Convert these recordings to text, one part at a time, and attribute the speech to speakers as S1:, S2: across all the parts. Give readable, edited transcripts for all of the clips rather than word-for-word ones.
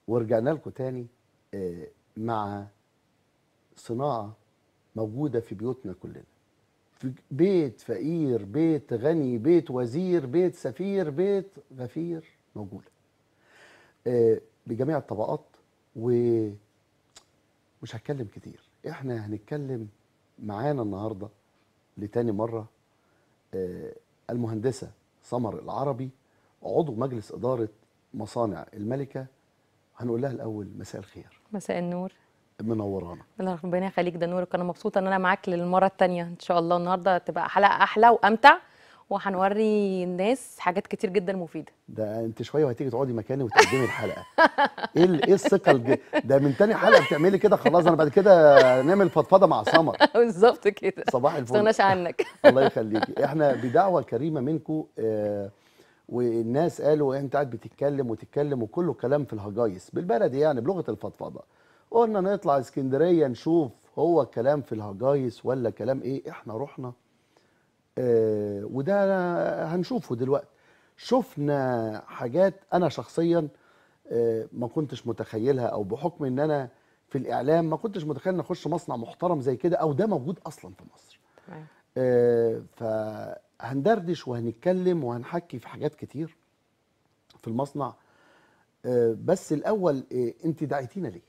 S1: ورجعنا لكم تاني مع صناعة موجودة في بيوتنا كلنا، في بيت فقير، بيت غني، بيت وزير، بيت سفير، بيت غفير، موجودة بجميع الطبقات. ومش هتكلم كتير، احنا هنتكلم معانا النهاردة لتاني مرة المهندسة سمر العربي، عضو مجلس إدارة مصانع الملكة. هنقول لها الأول مساء الخير.
S2: مساء النور.
S1: منورانا.
S2: ربنا يخليك، ده نورك. انا مبسوطه ان انا معاك للمره الثانيه ان شاء الله. النهارده تبقى حلقه احلى وامتع، وهنوري الناس حاجات كتير جدا مفيده.
S1: ده انت شويه وهتيجي تقعدي مكاني وتقدمي الحلقه. ايه الثقه ده من تاني حلقه بتعملي كده، خلاص انا بعد كده نعمل فضفضه مع سمر.
S2: بالظبط كده،
S1: صباح
S2: ما
S1: الفل.
S2: استغناش عنك.
S1: الله يخليكي، احنا بدعوه كريمه منكم والناس قالوا انت قاعد بتتكلم وتتكلم وكله كلام في الهجايس بالبلدي، يعني بلغه الفضفضه. قلنا نطلع اسكندريه نشوف هو كلام في الهجايس ولا كلام ايه. احنا رحنا وده هنشوفه دلوقتي. شفنا حاجات انا شخصيا ما كنتش متخيلها، او بحكم ان انا في الاعلام ما كنتش متخيل ان اخش مصنع محترم زي كده، او ده موجود اصلا في مصر.
S2: تمام.
S1: فهندردش وهنتكلم وهنحكي في حاجات كتير في المصنع. بس الاول انت دعيتينا ليه؟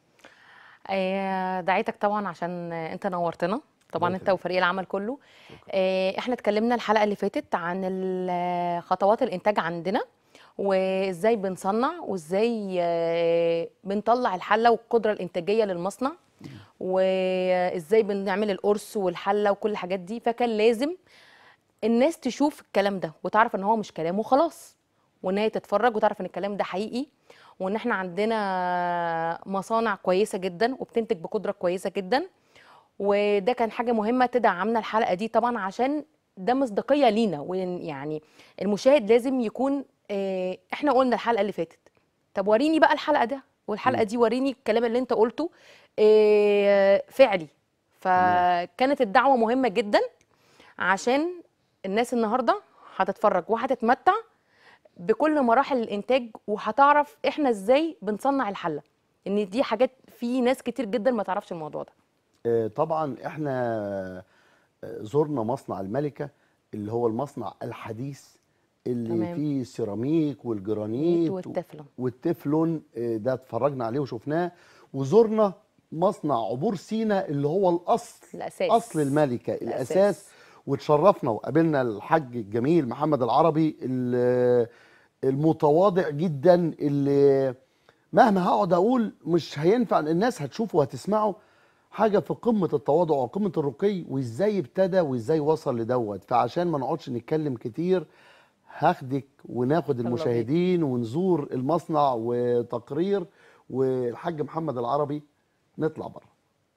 S2: دعيتك طبعا عشان انت نورتنا
S1: الله
S2: طبعا، انت
S1: يخليك.
S2: وفريق العمل كله.
S1: شكرا.
S2: احنا اتكلمنا الحلقه اللي فاتت عن خطوات الانتاج عندنا، وازاي بنصنع، وازاي بنطلع الحله والقدره الانتاجيه للمصنع، وازاي بنعمل القرص والحله وكل الحاجات دي. فكان لازم الناس تشوف الكلام ده وتعرف ان هو مش كلام وخلاص، وان هي تتفرج وتعرف ان الكلام ده حقيقي، وان احنا عندنا مصانع كويسه جدا وبتنتج بقدره كويسه جدا. وده كان حاجه مهمه تدعمنا الحلقه دي طبعا، عشان ده مصداقيه لينا. ويعني المشاهد لازم يكون احنا قلنا الحلقه اللي فاتت، طب وريني بقى الحلقه ده والحلقه
S1: مم.
S2: دي، وريني الكلام اللي انت قلته فعلي.
S1: تمام.
S2: فكانت الدعوه مهمه جدا، عشان الناس النهارده هتتفرج وهتتمتع بكل مراحل الانتاج، وهتعرف احنا ازاي بنصنع الحله، ان دي حاجات في ناس كتير جدا ما تعرفش الموضوع ده.
S1: طبعا احنا زرنا مصنع الملكة، اللي هو المصنع الحديث اللي
S2: تمام.
S1: فيه السيراميك
S2: ميت
S1: والجرانيت
S2: والتeflon.
S1: والتeflon. ده اتفرجنا عليه وشفناه. وزرنا مصنع عبور سينا اللي هو الأصل، أصل
S2: الاساس.
S1: الملكة، الأساس.
S2: الاساس.
S1: واتشرفنا وقابلنا الحاج الجميل محمد العربي المتواضع جدا، اللي مهما هقعد اقول مش هينفع، الناس هتشوفه وهتسمعه. حاجه في قمه التواضع وقمه الرقي، وازاي ابتدى وازاي وصل لدوت. فعشان ما نقعدش نتكلم كتير، هاخدك وناخد
S2: يلا بينا.
S1: المشاهدين ونزور المصنع وتقرير والحاج محمد العربي. نطلع بره.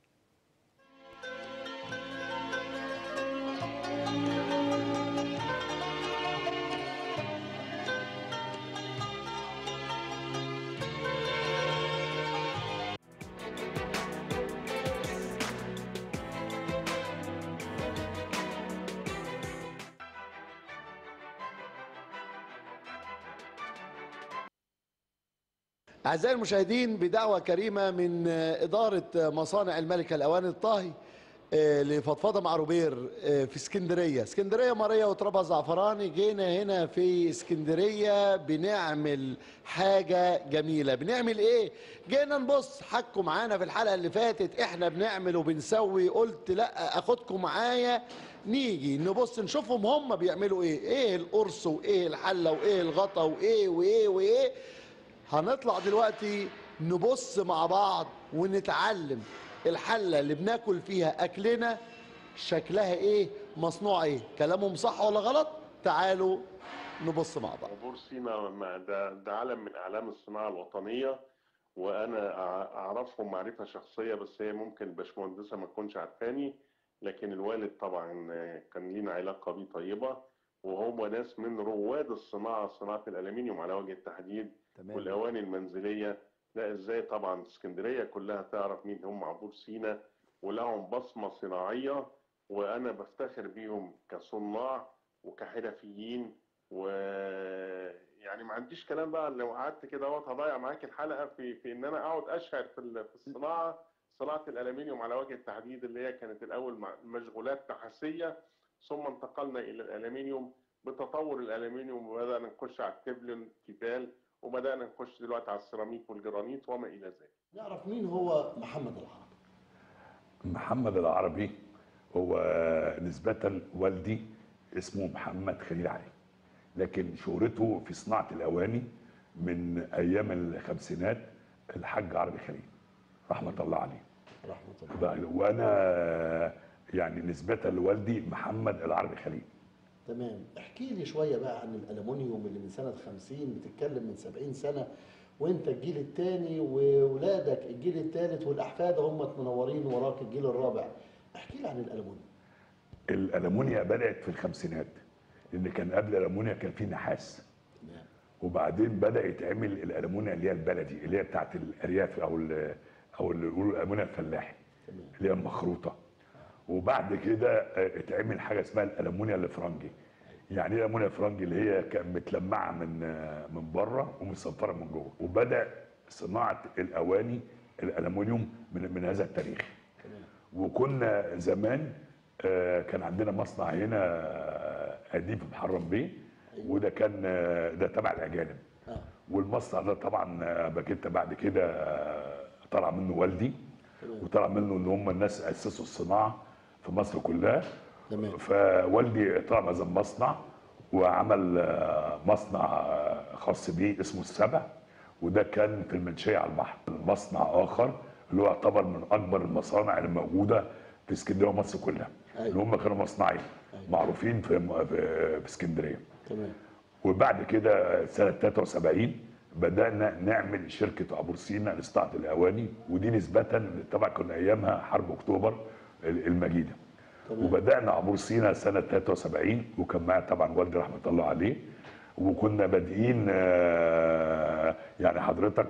S1: أعزائي المشاهدين، بدعوة كريمة من إدارة مصانع الملكة الأواني الطاهي لفضفضة مع روبير في اسكندرية ماريا وترابها زعفراني. جينا هنا في اسكندرية بنعمل حاجة جميلة. بنعمل ايه؟ جينا نبص. حكوا معانا في الحلقة اللي فاتت احنا بنعمل وبنسوي، قلت لا اخدكم معايا نيجي نبص نشوفهم هم بيعملوا ايه. ايه القرص وايه الحلة وايه الغطا وايه وايه وايه. هنطلع دلوقتي نبص مع بعض ونتعلم الحلة اللي بناكل فيها أكلنا شكلها إيه، مصنوع إيه. كلامهم صح ولا غلط؟ تعالوا نبص مع بعض.
S3: عبور سينا ده علم من أعلام الصناعة الوطنية، وأنا أعرفهم معرفة شخصية، بس هي ممكن الباشمهندسة ما تكونش عارفاني، لكن الوالد طبعا كان لينا علاقة بيه طيبة، وهم ناس من رواد الصناعة، صناعة الألمنيوم على وجه التحديد
S1: تمام.
S3: والأواني المنزلية. لا إزاي طبعا اسكندرية كلها تعرف مين هم عبور سينا، ولهم بصمة صناعية، وأنا بفتخر بيهم كصناع وكحرفيين. يعني ما عنديش كلام بقى، لو قعدت كده اهوت هضيع معاك الحلقه في ان انا اقعد اشهر في الصناعه، صناعه الالومنيوم على وجه التحديد، اللي هي كانت الاول مشغولات نحاسيه، ثم انتقلنا الى الالومنيوم. بتطور الالومنيوم وبدانا نخش على التeflon تيفال، وبدانا نخش دلوقتي على السيراميك والجرانيت وما الى ذلك.
S1: نعرف مين هو محمد العربي؟
S4: محمد العربي هو نسبة والدي اسمه محمد خليل علي، لكن شهرته في صناعة الأواني من أيام الخمسينات الحاج عربي خليل رحمة الله عليه.
S1: رحمة الله.
S4: وأنا يعني نسبة لوالدي محمد العربي خليل.
S1: تمام. احكي لي شويه بقى عن الالومنيوم اللي من سنه 50، بتتكلم من 70 سنه، وانت الجيل الثاني واولادك الجيل الثالث والاحفاد هم منورين وراك الجيل الرابع. احكي لي عن الالومنيوم.
S4: الألمونيا بدأت في الخمسينات، لأن كان قبل الألمونيا كان في نحاس،
S1: تمام.
S4: وبعدين بدأ يتعمل الألمونيا اللي هي البلدي اللي هي بتاعت الأرياف أو اللي بيقولوا الألمونيا الفلاحي
S1: تمام.
S4: اللي هي المخروطة. وبعد كده اتعمل حاجة اسمها الألمونيا الفرنجي. يعني ايه الألمونيا الفرنجي؟ اللي هي كانت متلمعة من بره ومصفرة من جوه. وبدأ صناعة الأواني الألمونيوم من هذا التاريخ.
S1: تمام.
S4: وكنا زمان كان عندنا مصنع هنا قديم في محرم بيه.
S1: أيوة.
S4: وده كان ده تبع الأجانب. والمصنع ده طبعا بكيت بعد كده طلع منه والدي، وطلع منه ان هم الناس اسسوا الصناعه في مصر كلها.
S1: تمام.
S4: فوالدي طلع هذا المصنع وعمل مصنع خاص بيه اسمه السبع، وده كان في المنشيه على البحر. مصنع اخر اللي هو يعتبر من اكبر المصانع اللي موجوده في اسكندريه ومصر كلها.
S1: أيوة.
S4: اللي هم كانوا مصنعين معروفين في اسكندريه.
S1: تمام.
S4: وبعد كده سنه 73 بدأنا نعمل شركة عبور سينا لصناعة الأواني، ودي نسبة طبعا كنا أيامها حرب أكتوبر المجيدة.
S1: تمام.
S4: وبدأنا عبور سينا سنة 73، وكان معايا طبعا والدي رحمة الله عليه. وكنا بادئين يعني حضرتك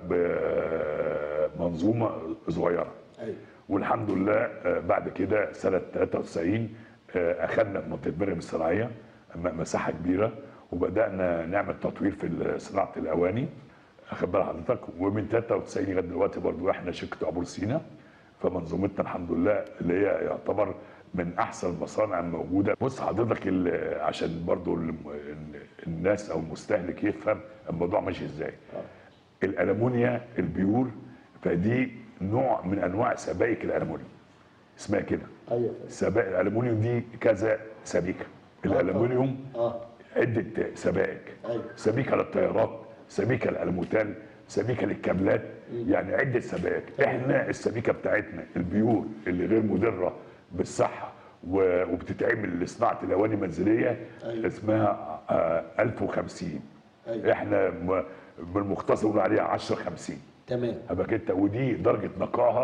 S4: بمنظومة صغيرة.
S1: أيوة.
S4: والحمد لله بعد كده سنة 93 أخذنا في منطقة مريم الصناعية مساحة كبيرة، وبدأنا نعمل تطوير في صناعة الأواني. اخد بال حضرتك. ومن 93 لغايه دلوقتي برضو احنا شركه عبور سينا، فمنظومتنا الحمد لله اللي هي يعتبر من احسن المصانع الموجوده. بص حضرتك عشان برضو الناس او المستهلك يفهم الموضوع ماشي ازاي. الالمونيا البيور فدي نوع من انواع سبائك الالمونيوم، اسمها كده.
S1: ايوه.
S4: سبائك الالمونيوم دي كذا سبيكه. الالمونيوم عده سبائك.
S1: أيوة.
S4: سبيكه للطيارات، سبيكه للالموتال، سبيكه للكابلات، يعني عده سبائك. احنا السبيكه بتاعتنا البيور اللي غير مضره بالصحه وبتتعمل لصناعه الاواني المنزليه. أيوة. اسمها 1050. أيوة. احنا بالمختصر بنقول عليها 1050.
S1: تمام.
S4: هبقى انت ودي درجه نقاها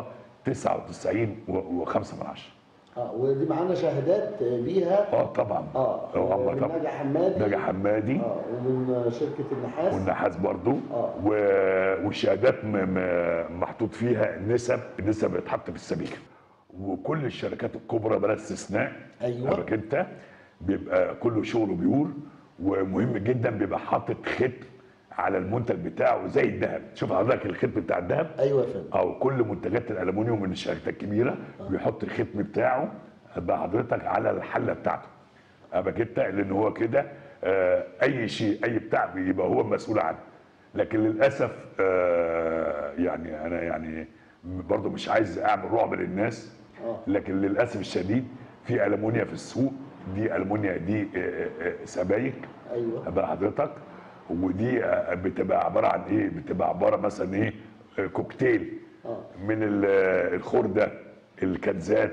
S4: 99.5.
S1: ودي معانا شهادات ليها.
S4: طبعا.
S1: من نجا حمادي.
S4: نجا حمادي.
S1: ومن شركه النحاس.
S4: والنحاس برضو. والشهادات محطوط فيها النسب اللي اتحط في السبيكه. وكل الشركات الكبرى بلا استثناء.
S1: ايوه.
S4: انت بيبقى كله شغله بيور، ومهم جدا بيبقى حاطط ختم على المنتج بتاعه زي الذهب. شوف حضرتك الختم بتاع الذهب.
S1: ايوه يا فندم.
S4: او كل منتجات الالومنيوم من الشركات الكبيره بيحط الختم بتاعه بقى حضرتك على الحله بتاعته. ابقى لان هو كده اي شيء اي بتاع بيبقى هو المسؤول عنه. لكن للاسف يعني انا يعني برضو مش عايز اعمل رعب للناس، لكن للاسف الشديد في المونيا في السوق. دي المونيا دي سبايك.
S1: ايوه.
S4: بقى حضرتك. ودي بتبقى عباره عن ايه؟ بتبقى عباره مثلا ايه؟ كوكتيل من الخرده، الكنزات،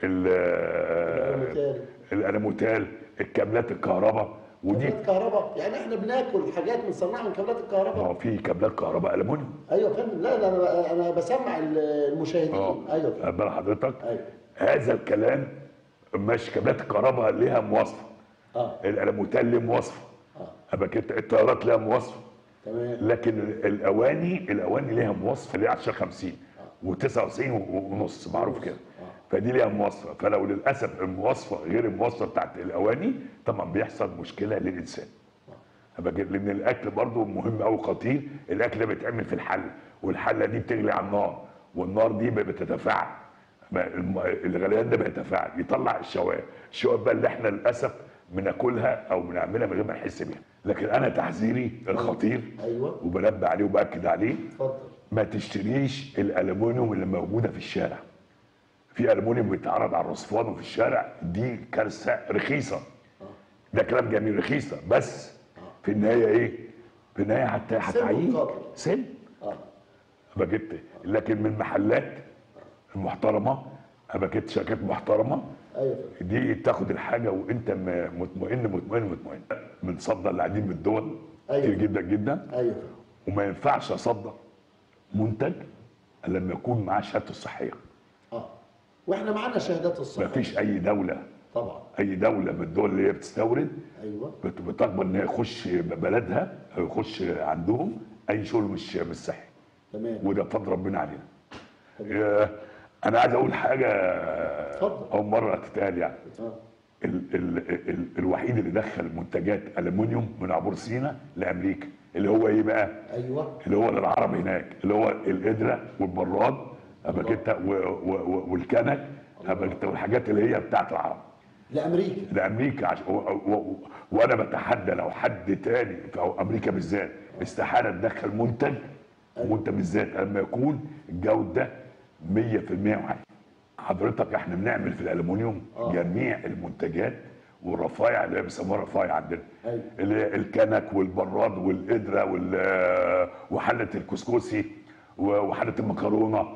S4: الاناموتال، الكابلات الكهرباء. ودي
S1: كابلات كهرباء، يعني احنا بناكل حاجات بنصنعها من كابلات الكهرباء.
S4: في كابلات كهرباء الومنيوم.
S1: ايوه يا فندم. لا انا بسمع المشاهدين. ايوه
S4: بقى حضرتك.
S1: أيوة.
S4: هذا الكلام ماشي. كابلات الكهرباء ليها مواصفه. الاناموتال ليه مواصفه. الطيارات ليها مواصفه.
S1: تمام.
S4: لكن الاواني ليها مواصفه اللي هي 1050 و99.5 معروف كده. فدي ليها مواصفه. فلو للاسف المواصفه غير المواصفه بتاعت الاواني طبعا بيحصل مشكله للانسان. لان الاكل برضو مهم قوي خطير. الاكل ده بيتعمل في الحله، والحله دي بتغلي على النار، والنار دي بتتفاعل، الغليان ده بيتفاعل يطلع الشوايه. الشوايه بقى اللي احنا للاسف بناكلها او بنعملها من غير ما نحس بيها. لكن انا تحذيري الخطير
S1: ايوه
S4: وبنبه عليه وباكد عليه،
S1: اتفضل.
S4: ما تشتريش الالومنيوم اللي موجوده في الشارع. في الومنيوم بيتعرض على الرصفان وفي الشارع، دي كارثه. رخيصه، ده كلام جميل، رخيصه، بس في النهايه ايه؟ في النهايه هتعييك سن. ابقى جبت، لكن من محلات المحترمه، ابقى جبت شركات محترمه،
S1: ايوه
S4: دي تاخد الحاجه وانت مطمئن. بنصدر لعديد من الدول كتير جدا جدا.
S1: ايوه.
S4: وما ينفعش اصدر منتج الا لما يكون معاه شهادته الصحيه.
S1: واحنا معانا شهادات الصحه.
S4: مفيش اي دوله، طبعا اي دوله من الدول اللي هي بتستورد
S1: ايوه
S4: بتقبل ان هي يخش بلدها او يخش عندهم اي شغل مش صحي.
S1: تمام.
S4: وده فضل ربنا علينا. انا عايز اقول حاجه اول مره تتقال يعني. الوحيد اللي دخل منتجات الومنيوم من عبور سيناء لامريكا، اللي هو ايه بقى؟
S1: ايوه
S4: اللي هو للعرب هناك، اللي هو القدره والبراد والكنك والحاجات اللي هي بتاعت العرب لامريكا. وانا بتحدى لو حد تاني في امريكا بالذات استحاله تدخل منتج بالذات لما يكون الجوده 100% وعاليه. حضرتك احنا بنعمل في الالومنيوم جميع المنتجات والرفايع اللي هي بيسموها رفايع عندنا، اللي هي الكنك والبراد والقدره وحله الكسكسي وحله المكرونه.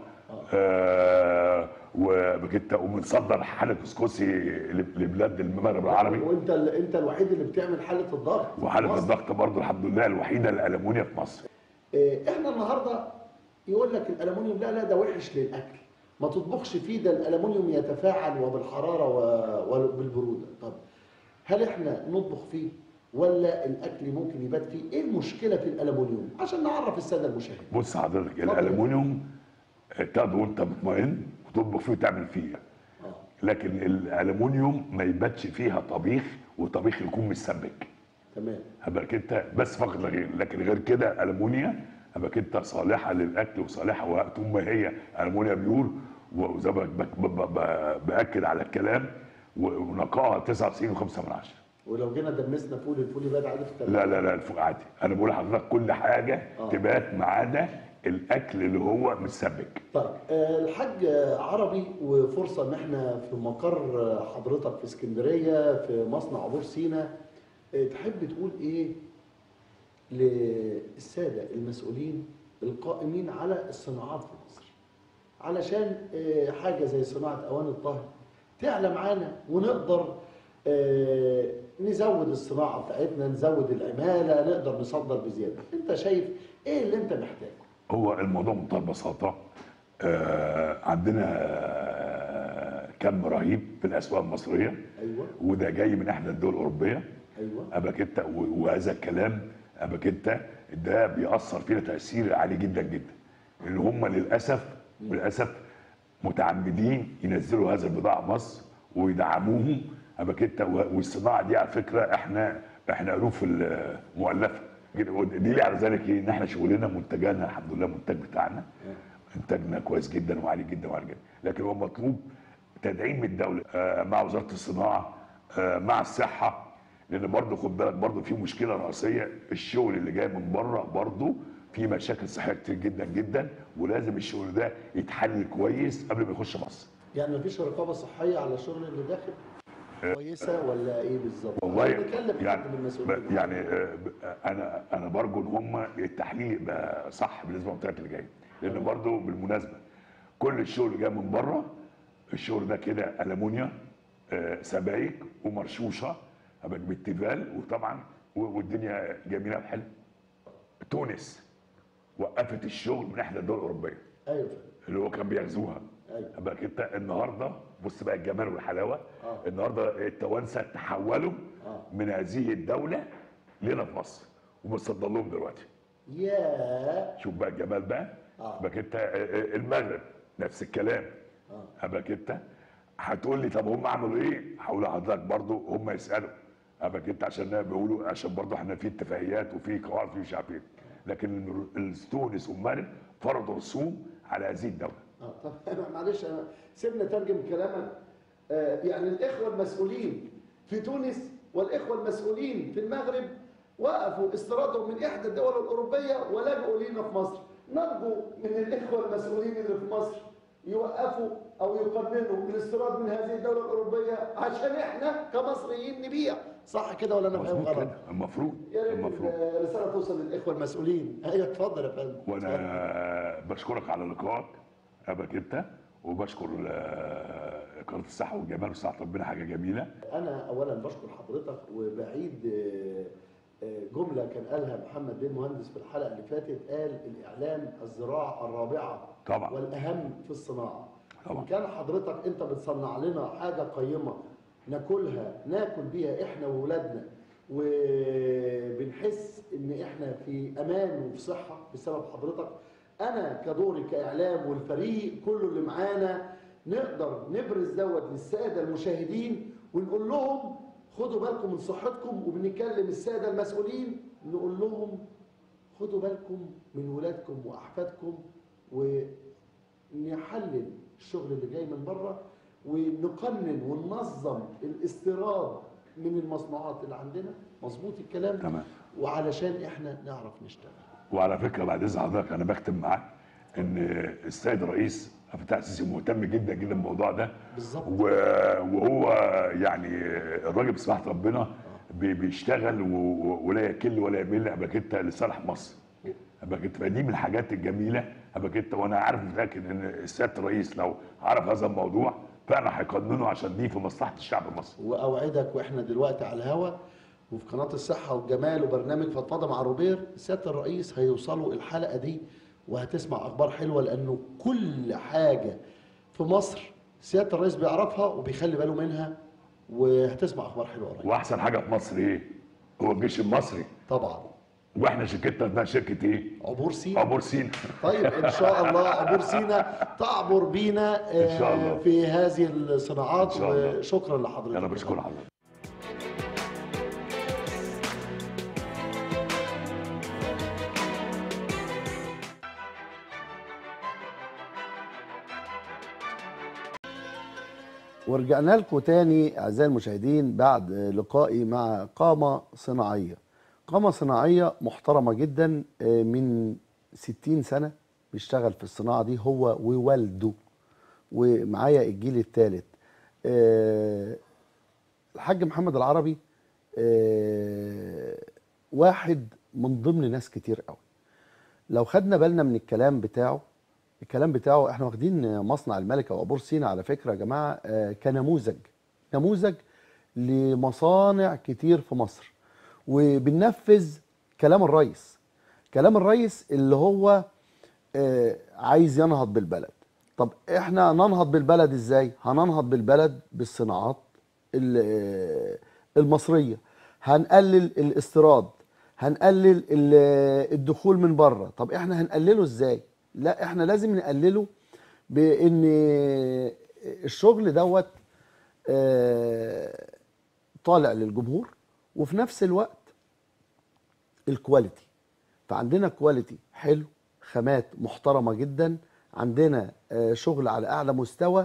S4: وبنصدر حله كسكسي لبلاد المغرب العربي.
S1: انت الوحيد اللي بتعمل حله الضغط.
S4: وحله الضغط برضه الحمد لله الوحيده الالومنيوم في مصر.
S1: احنا النهارده يقول لك الالومنيوم لا ده وحش للاكل، ما تطبخش فيه، ده الالومنيوم يتفاعل وبالحراره وبالبروده. طب هل احنا نطبخ فيه ولا الاكل ممكن يبات فيه؟ ايه المشكله في الالومنيوم عشان نعرف الساده المشاهدين؟
S4: بص حضرتك، الالومنيوم تاخده وانت مطمئن وتطبخ فيه وتعمل فيه. لكن الالومنيوم ما يباتش فيها طبيخ، وطبيخ يكون متسبك.
S1: تمام.
S4: هبقى انت بس فقط لا غير. لكن غير كده الومنيا هبقى انت صالحه للاكل وصالحه وقت ما هي الومنيا بيقول، وزي ما باكد على الكلام، ونقائها 99.5.
S1: ولو جينا دمسنا فول، الفول يبات عادي في الثلاجه؟
S4: لا الفول عادي. انا بقول لحضرتك كل حاجه تبات ما عدا الاكل اللي هو متسبك.
S1: طيب الحاج عربي، وفرصه ان احنا في مقر حضرتك في اسكندريه في مصنع عبور سيناء، تحب تقول ايه للساده المسؤولين القائمين على الصناعات في مصر علشان حاجه زي صناعه اواني الطهي تعلى معانا ونقدر نزود الصناعه بتاعتنا، نزود العماله، نقدر نصدر بزياده؟ انت شايف ايه اللي انت محتاجه؟
S4: هو الموضوع بمنتهى البساطه، عندنا كم رهيب في الاسواق المصريه.
S1: ايوه.
S4: وده جاي من احدى الدول الاوروبيه.
S1: ايوه.
S4: اباكيتا، وهذا الكلام اباكيتا ده بيأثر فينا تأثير عالي جدا جدا. لان هم للاسف متعمدين ينزلوا هذا البضاعه مصر ويدعموهم اباكيتا. والصناعه دي على فكره احنا الوف المؤلفه. دي على ذلك ان احنا شغلنا منتجانا الحمد لله، المنتج بتاعنا انتاجنا كويس جدا وعالي جدا وعالي جدا. لكن هو مطلوب تدعيم من الدوله مع وزاره الصناعه مع الصحه. لان برضه خد بالك برضه في مشكله رئيسيه، الشغل اللي جاي من بره برضه في مشاكل صحيه كتير جدا جدا، ولازم الشغل ده يتحلل كويس قبل ما يخش مصر.
S1: يعني مفيش رقابه صحيه على الشغل اللي داخل كويسه ولا ايه بالظبط؟
S4: والله يعني انا برجو ان هم التحليل يبقى صح بالنسبه للمنتجات اللي جايه. لان برضه بالمناسبه كل الشغل اللي جاي من بره، الشغل ده كده الومنيا سبايك ومرشوشه بالتيفال، وطبعا والدنيا جميله وحلوه. تونس وقفت الشغل من احدى الدول الاوروبيه.
S1: ايوه.
S4: اللي هو كان بيغزوها.
S1: ايوه.
S4: بقى انت النهارده بص بقى الجمال والحلاوه. النهارده التوانسه تحولوا من هذه الدوله لنا في مصر وبنصدر لهم دلوقتي. شوف بقى الجمال بقى. بقى انت المغرب نفس الكلام. بقى انت هتقول لي طب هم عملوا ايه؟ هقول لحضرتك برضه هم يسالوا. ابقى انت عشان بيقولوا عشان برضه احنا في اتفاقيات وفي قواعد وفي شعبيه، لكن تونس والمغرب فرضوا رسوم على هذه الدوله.
S1: طب معلش انا سيبنا ترجم كلامك. يعني الاخوه المسؤولين في تونس والاخوه المسؤولين في المغرب وقفوا استيرادهم من احدى الدول الاوروبيه ولجؤوا لينا في مصر. نرجو من الاخوه المسؤولين اللي في مصر يوقفوا او يقننوا الاستيراد من هذه الدوله الاوروبيه عشان احنا كمصريين نبيع. صح كده ولا انا فاهم
S4: مظبوط
S1: غلط؟
S4: كده، المفروض
S1: يا ريت الرساله توصل للاخوه المسؤولين. ايوه اتفضل يا فندم.
S4: وانا بشكرك على لقائك ابك انت، وبشكر قناه الصحه والجمال وسعه ربنا، حاجه جميله.
S1: انا اولا بشكر حضرتك وبعيد جمله كان قالها محمد بن مهندس في الحلقه اللي فاتت، قال الاعلام الزراعه الرابعه
S4: طبعا
S1: والاهم في الصناعه.
S4: طبعا.
S1: ان كان حضرتك انت بتصنع لنا حاجه قيمه ناكل بيها احنا واولادنا وبنحس ان احنا في امان وفي صحه بسبب حضرتك، انا كدوري كاعلام والفريق كله اللي معانا نقدر نبرز دوت للساده المشاهدين ونقول لهم خدوا بالكم من صحتكم، وبنكلم الساده المسؤولين نقول لهم خدوا بالكم من ولادكم واحفادكم، ونحلل الشغل اللي جاي من بره ونقنن وننظم الاستيراد من المصنوعات اللي عندنا. مظبوط الكلام؟
S4: تمام.
S1: وعلشان احنا نعرف نشتغل.
S4: وعلى فكره بعد اذن حضرتك انا بختم معاك ان السيد الرئيس عبد الفتاح السيسي مهتم جدا جدا بالموضوع ده
S1: بالظبط.
S4: وهو يعني الراجل بصراحه ربنا بيشتغل ولا يكل ولا يمل اباكيتا لصالح مصر. اباكيتا فدي من الحاجات الجميله اباكيتا، وانا عارف متاكد ان سياده الرئيس لو عرف هذا الموضوع فعلا هيقننه عشان دي في مصلحه الشعب المصري.
S1: واوعدك واحنا دلوقتي على الهوا وفي قناه الصحه والجمال وبرنامج فضفضه مع روبير، سياده الرئيس هيوصلوا الحلقه دي وهتسمع اخبار حلوه، لانه كل حاجه في مصر سياده الرئيس بيعرفها وبيخلي باله منها، وهتسمع اخبار حلوه قريب.
S4: واحسن حاجه في مصر ايه؟ هو الجيش المصري.
S1: طبعا.
S4: واحنا شركتنا اسمها شركه ايه؟
S1: عبور سينا.
S4: عبور سينا.
S1: طيب ان شاء الله عبور سينا تعبر بينا
S4: إن شاء الله.
S1: في هذه الصناعات.
S4: إن شاء الله.
S1: وشكرا لحضرتك.
S4: انا بشكر حضرتك.
S1: ورجعنا لكم تاني اعزائي المشاهدين بعد لقائي مع قامه صناعيه. قامه صناعيه محترمه جدا، من 60 سنه بيشتغل في الصناعه دي هو ووالده، ومعايا الجيل الثالث. الحاج محمد العربي واحد من ضمن ناس كتير قوي. لو خدنا بالنا من الكلام بتاعه احنا واخدين مصنع الملكه وعبور سينا على فكره يا جماعه كنموذج لمصانع كتير في مصر، وبننفذ كلام الرئيس اللي هو عايز ينهض بالبلد. طب احنا ننهض بالبلد ازاي؟ هننهض بالبلد بالصناعات المصريه، هنقلل الاستيراد، هنقلل الدخول من بره. طب احنا هنقلله ازاي؟ لا احنا لازم نقلله بان الشغل دوت طالع للجمهور، وفي نفس الوقت الكواليتي. فعندنا كواليتي حلو، خامات محترمه جدا، عندنا شغل على اعلى مستوى،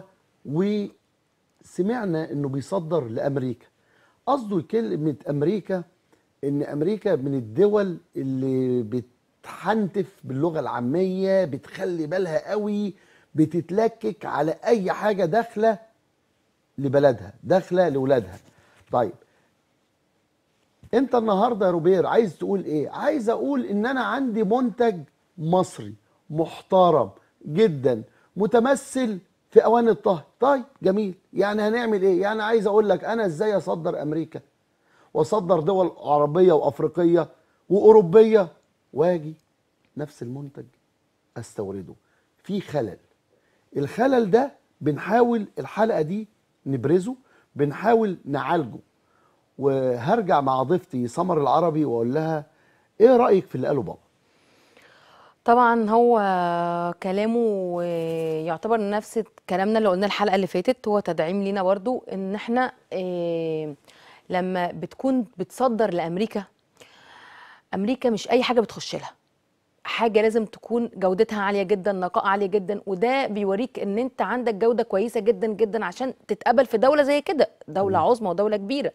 S1: وسمعنا انه بيصدر لامريكا. قصده كلمه امريكا ان امريكا من الدول اللي بتحنتف باللغه العاميه، بتخلي بالها قوي، بتتلكك على اي حاجه داخله لبلدها، داخله لاولادها. طيب انت النهارده يا روبير عايز تقول ايه؟ عايز اقول ان انا عندي منتج مصري محترم جدا متمثل في اواني الطهي. طيب جميل، يعني هنعمل ايه؟ يعني عايز اقول لك انا ازاي اصدر امريكا واصدر دول عربيه وافريقيه واوروبيه واجي نفس المنتج استورده؟ في الخلل ده بنحاول الحلقه دي نبرزه، بنحاول نعالجه. وهرجع مع ضيفتي سمر العربي واقول لها ايه رايك في اللي قاله بابا؟
S2: طبعا هو كلامه يعتبر نفس كلامنا اللي قلناه الحلقه اللي فاتت، هو تدعيم لينا برضو ان احنا لما بتكون بتصدر لامريكا، امريكا مش اي حاجه بتخش لها، حاجه لازم تكون جودتها عاليه جدا، نقاء عاليه جدا، وده بيوريك ان انت عندك جوده كويسه جدا جدا عشان تتقبل في دوله زي كده، دوله عظمى ودوله كبيره.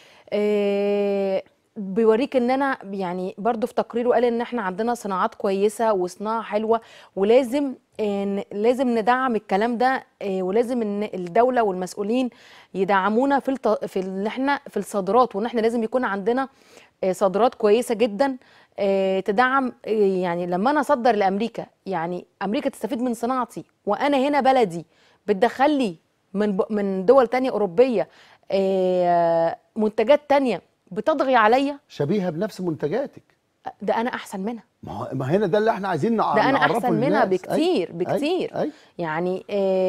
S2: بيوريك ان انا يعني برضو في تقريره قال ان احنا عندنا صناعات كويسه وصناعه حلوه، ولازم لازم ندعم الكلام ده، ولازم ان الدوله والمسؤولين يدعمونا في ان احنا في الصادرات، وان احنا لازم يكون عندنا صادرات كويسه جدا تدعم. يعني لما انا اصدر لامريكا، يعني امريكا تستفيد من صناعتي، وانا هنا بلدي بتدخل لي من دول تانية اوروبيه منتجات تانية بتطغي عليا،
S1: شبيهه بنفس منتجاتك.
S2: ده انا احسن منها،
S1: ما هنا ده اللي احنا عايزين
S2: ده انا
S1: نعرفه
S2: احسن منها
S1: للناس.
S2: بكتير
S1: أي.
S2: بكتير.
S1: أي.
S2: يعني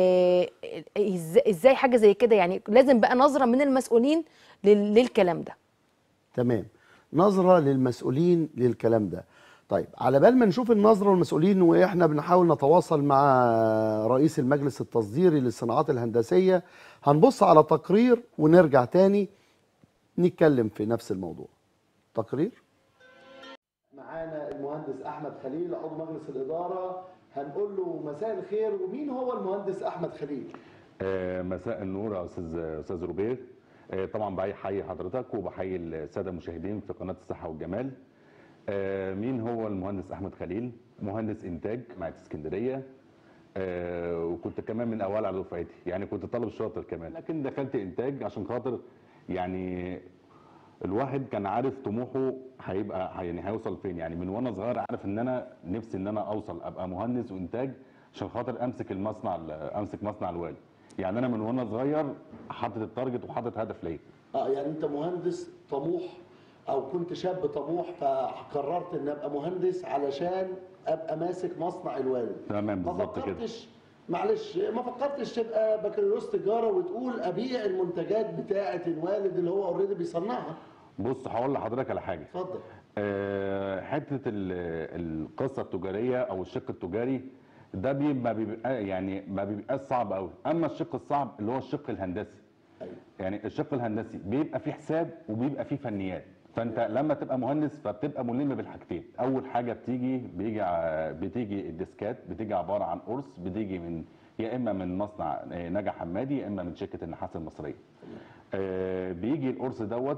S2: ازاي حاجه زي كده؟ يعني لازم بقى نظره من المسؤولين للكلام ده.
S1: تمام، نظره للمسؤولين للكلام ده. طيب، على بال ما نشوف النظره والمسؤولين واحنا بنحاول نتواصل مع رئيس المجلس التصديري للصناعات الهندسيه، هنبص على تقرير ونرجع تاني نتكلم في نفس الموضوع. تقرير. معانا المهندس احمد خليل عضو مجلس الاداره، هنقول له مساء الخير. ومين هو المهندس احمد خليل؟
S5: مساء النور يا استاذ روبير. طبعا بحيي حضرتك وبحيي الساده المشاهدين في قناه الصحه والجمال. مين هو المهندس احمد خليل؟ مهندس انتاج جامعه اسكندريه، وكنت كمان من اوائل على دفعتي، يعني كنت طالب شاطر كمان، لكن دخلت انتاج عشان خاطر يعني الواحد كان عارف طموحه هيبقى يعني هيوصل فين. يعني من وانا صغير عارف ان انا نفسي ان انا اوصل ابقى مهندس وانتاج عشان خاطر امسك مصنع الوالد. يعني انا من وانا صغير حاطط التارجت وحاطط هدف ليا.
S1: يعني انت مهندس طموح، او كنت شاب طموح فقررت ان ابقى مهندس علشان ابقى ماسك مصنع الوالد.
S5: تمام بالظبط كده.
S1: معلش، ما فكرتش تبقى بكالوريوس تجاره وتقول ابيع المنتجات بتاعه الوالد اللي هو اوريدي بيصنعها؟
S5: بص هقول لحضرتك على حاجه.
S1: اتفضل.
S5: حته القصه التجاريه او الشق التجاري ده ما بيبقاش صعب قوي، اما الشق الصعب اللي هو الشق الهندسي.
S1: أيوة.
S5: يعني الشق الهندسي بيبقى فيه حساب وبيبقى فيه فنيات، فانت لما تبقى مهندس فبتبقى ملم بالحاجتين. اول حاجه بتيجي الديسكات، بتيجي عباره عن قرص، بتيجي يا اما من مصنع نجا حمادي يا اما من شركه النحاس المصريه. بيجي القرص دوت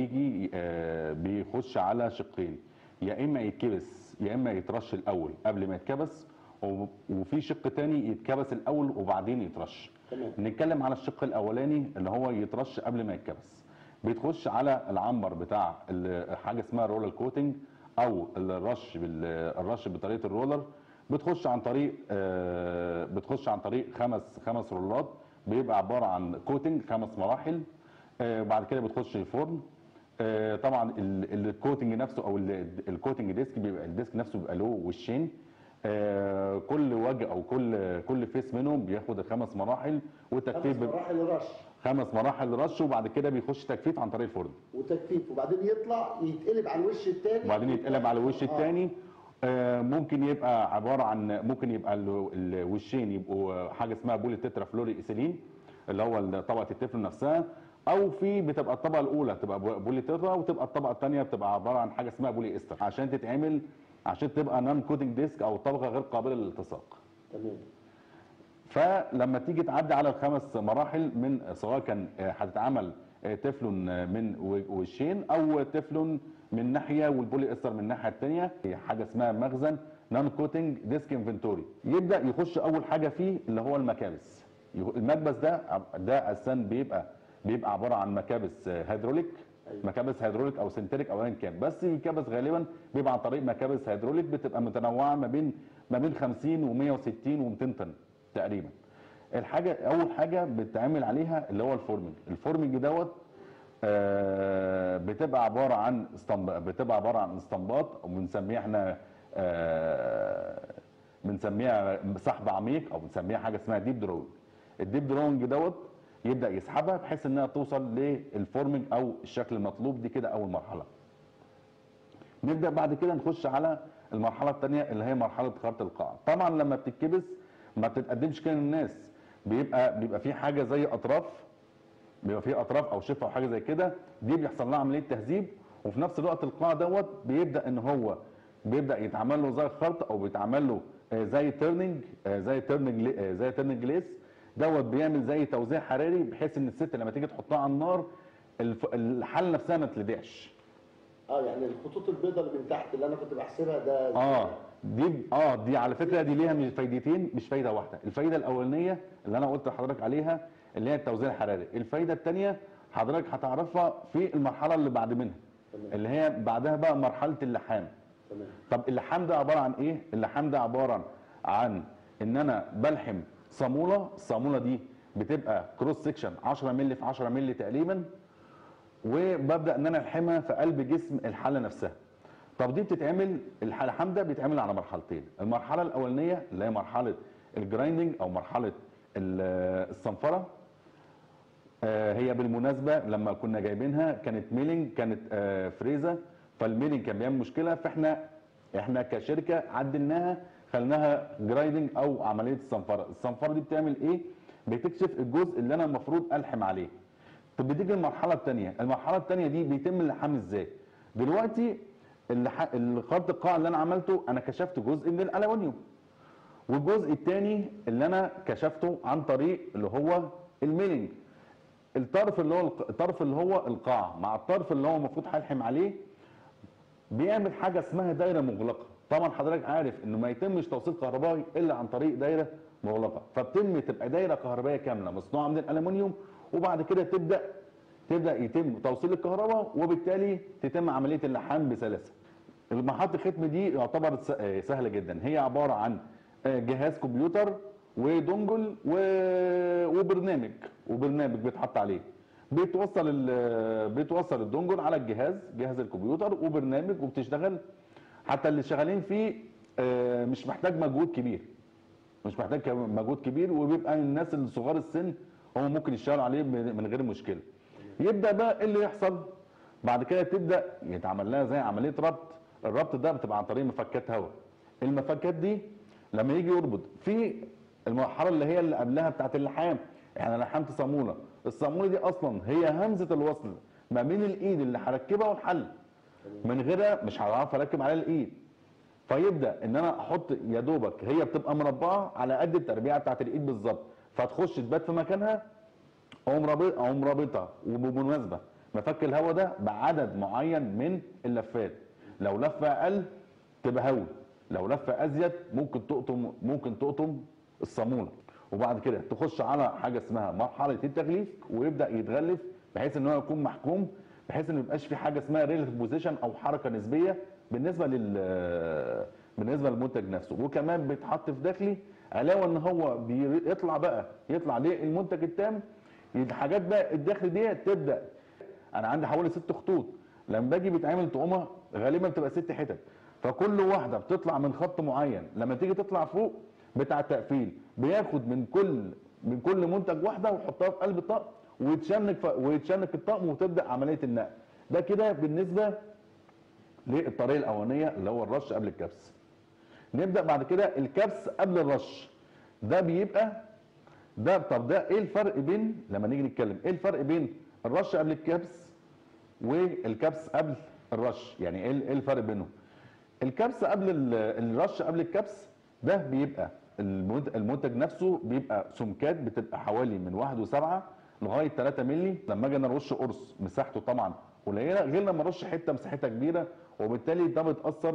S5: بيخش على شقين، يا اما يتكبس يا اما يترش الاول قبل ما يتكبس، وفي شق تاني يتكبس الاول وبعدين يترش. نتكلم على الشق الاولاني اللي هو يترش قبل ما يتكبس. بتخش على العنبر بتاع حاجه اسمها رولر كوتنج او الرش بطريقه الرولر. بتخش عن طريق خمس رولات، بيبقى عباره عن كوتنج 5 مراحل. بعد كده بتخش الفرن. طبعا الكوتنج نفسه او الكوتنج ديسك، بيبقى الديسك نفسه بيبقى له وشين، كل وجه او كل فيس منهم بياخد 5 مراحل، والتجفيف
S1: 5 مراحل رش.
S5: 5 مراحل رش، وبعد كده بيخش تجفيف عن طريق الفرن
S1: وتجفيف، وبعدين يتقلب على الوش الثاني،
S5: وبعدين يتقلب على الوش الثاني. ممكن يبقى الوشين يبقوا حاجه اسمها بولي تترا فلوري ايثيلين اللي هو طبقه التفلون نفسها، او بتبقى الطبقه الاولى تبقى بولي تترا، وتبقى الطبقه الثانيه بتبقى عباره عن حاجه اسمها بولي استر عشان تبقى نون كوتنج ديسك او طبقه غير قابله للالتصاق.
S1: تمام.
S5: فلما تيجي تعدي على ال5 مراحل، من سواء كان هتتعمل تفلون من وشين او تفلون من ناحيه والبولي استر من الناحيه الثانيه، حاجه اسمها مخزن نون كوتنج ديسك انفنتوري. يبدا يخش اول حاجه فيه اللي هو المكابس. المكبس ده اساسا بيبقى عباره عن مكابس هيدروليك، مكابس هيدروليك او سنتريك او ايا كان، بس الكبس غالبا بيبقى عن طريق مكابس هيدروليك، بتبقى متنوعه ما بين 50 و160 و200 طن تقريبا. اول حاجه بتتعمل عليها اللي هو الفورمنج دوت. بتبقى عباره عن اسطمبات، وبنسميها احنا بنسميها سحب عميق، او بنسميها حاجه اسمها ديب دروينج. الديب دروينج دوت يبدا يسحبها بحيث انها توصل للفورمنج او الشكل المطلوب. دي كده اول مرحله. نبدا بعد كده نخش على المرحله الثانيه اللي هي مرحله خرط القاع. طبعا لما بتتكبس ما بتتقدمش كده للناس، بيبقى في حاجه زي اطراف بيبقى فيه اطراف او شفه او حاجه زي كده، دي بيحصل لها عمليه تهذيب. وفي نفس الوقت القاع دوت بيبدا ان هو بيبدا يتعمل له زي خرط او بيتعمل له زي تيرنينج زي تيرنينج ليس دوت، بيعمل زي توزيع حراري بحيث ان الست لما تيجي تحطها على النار الحله نفسها ما تلدعش.
S1: يعني الخطوط البيضاء اللي من تحت اللي انا كنت بحسبها ده
S5: دي على فكره دي ليها فايدتين مش فايده واحده. الفايده الاولانيه اللي انا قلت لحضرتك عليها اللي هي التوزيع الحراري. الفايده الثانيه حضرتك هتعرفها في المرحله اللي بعد منها اللي هي بعدها بقى مرحله اللحام. طب اللحام ده عباره عن ايه؟ اللحام ده عباره عن ان انا بلحم صاموله. الصاموله دي بتبقى كروس سكشن 10 مللي في 10 مللي تقريبا، وببدا ان انا الحمها في قلب جسم الحله نفسها. طب دي بتتعمل اللحام ده بيتعمل على مرحلتين. المرحله الاولانيه اللي هي مرحله الجرايندنج او مرحله الصنفره. هي بالمناسبه لما كنا جايبينها كانت ميلينج، كانت فريزه، فالميلينج كان بيعمل مشكله، فاحنا كشركه عدلناها خلناها جرايندنج او عمليه الصنفره. الصنفره دي بتعمل ايه؟ بتكشف الجزء اللي انا المفروض الحم عليه. طب بتيجي المرحله الثانيه، المرحله الثانيه دي بيتم اللحام ازاي؟ دلوقتي الخط القاع اللي انا عملته انا كشفت جزء من الالومنيوم، والجزء الثاني اللي انا كشفته عن طريق اللي هو الميلينج. الطرف اللي هو القاع مع الطرف اللي هو المفروض هلحم عليه بيعمل حاجه اسمها دايره مغلقه. طبعا حضرتك عارف انه ما يتمش توصيل كهربائي الا عن طريق دايره مغلقه، تبقى دايره كهربائيه كامله مصنوعه من الالومنيوم، وبعد كده تبدا يتم توصيل الكهرباء، وبالتالي تتم عمليه اللحام بسلاسه. مرحله الختم دي يعتبر سهله جدا. هي عباره عن جهاز كمبيوتر ودونجل وبرنامج بيتحط عليه. بيتوصل الدونجل على جهاز الكمبيوتر وبرنامج، وبتشتغل. حتى اللي شغالين فيه مش محتاج مجهود كبير، وبيبقى الناس الصغار السن هم ممكن يشتغلوا عليه من غير مشكله. يبدا بقى اللي يحصل بعد كده، تبدا يتعمل لها زي عمليه ربط. الربط ده بتبقى عن طريق مفكات هواء. المفكات دي لما يجي يربط في المرحله اللي قبلها بتاعت اللحام، احنا لحمت صاموله. الصاموله دي اصلا هي همزه الوصل ما بين الايد اللي هركبها والحل، من غيرها مش هعرف اركب عليها الايد. فيبدا ان انا احط يا دوبك، هي بتبقى مربعه على قد التربيعه بتاعت الايد بالظبط، فتخش تبات في مكانها اقوم رابطها. وبالمناسبه مفك الهواء ده بعدد معين من اللفات، لو لفه اقل تبقى هوا، لو لفه ازيد ممكن تقطم الصاموله. وبعد كده تخش على حاجه اسمها مرحله التغليف، ويبدا يتغلف بحيث ان هو يكون محكوم، بحيث ان ما يبقاش في حاجه اسمها ريلاتيف بوزيشن او حركه نسبيه بالنسبه للمنتج نفسه. وكمان بيتحط في داخلي علاوه ان هو يطلع للمنتج التام. الحاجات بقى الداخل دي تبدا، انا عندي حوالي 6 خطوط، لما باجي بيتعمل تقومه غالبا بتبقى 6 حتت، فكل واحده بتطلع من خط معين. لما تيجي تطلع فوق بتاع التقفيل بياخد من كل منتج واحده ويحطها في قلب الطقم، ويتشنك الطقم، وتبدا عمليه النقل. ده كده بالنسبه للطريقه الاولانيه اللي هو الرش قبل الكبس. نبدا بعد كده الكبس قبل الرش. ده بيبقى طب ده ايه الفرق بين، لما نيجي نتكلم ايه الفرق بين الرش قبل الكبس والكبس قبل الرش؟ يعني ايه الفرق بينهم؟ الكبس الرش قبل الكبس ده بيبقى المنتج نفسه بيبقى سمكات بتبقى حوالي من 1.7 لغايه 3 مللي. لما اجي انا ارش قرص مساحته طبعا قليله، غير لما ارش حته مساحتها كبيره، وبالتالي ده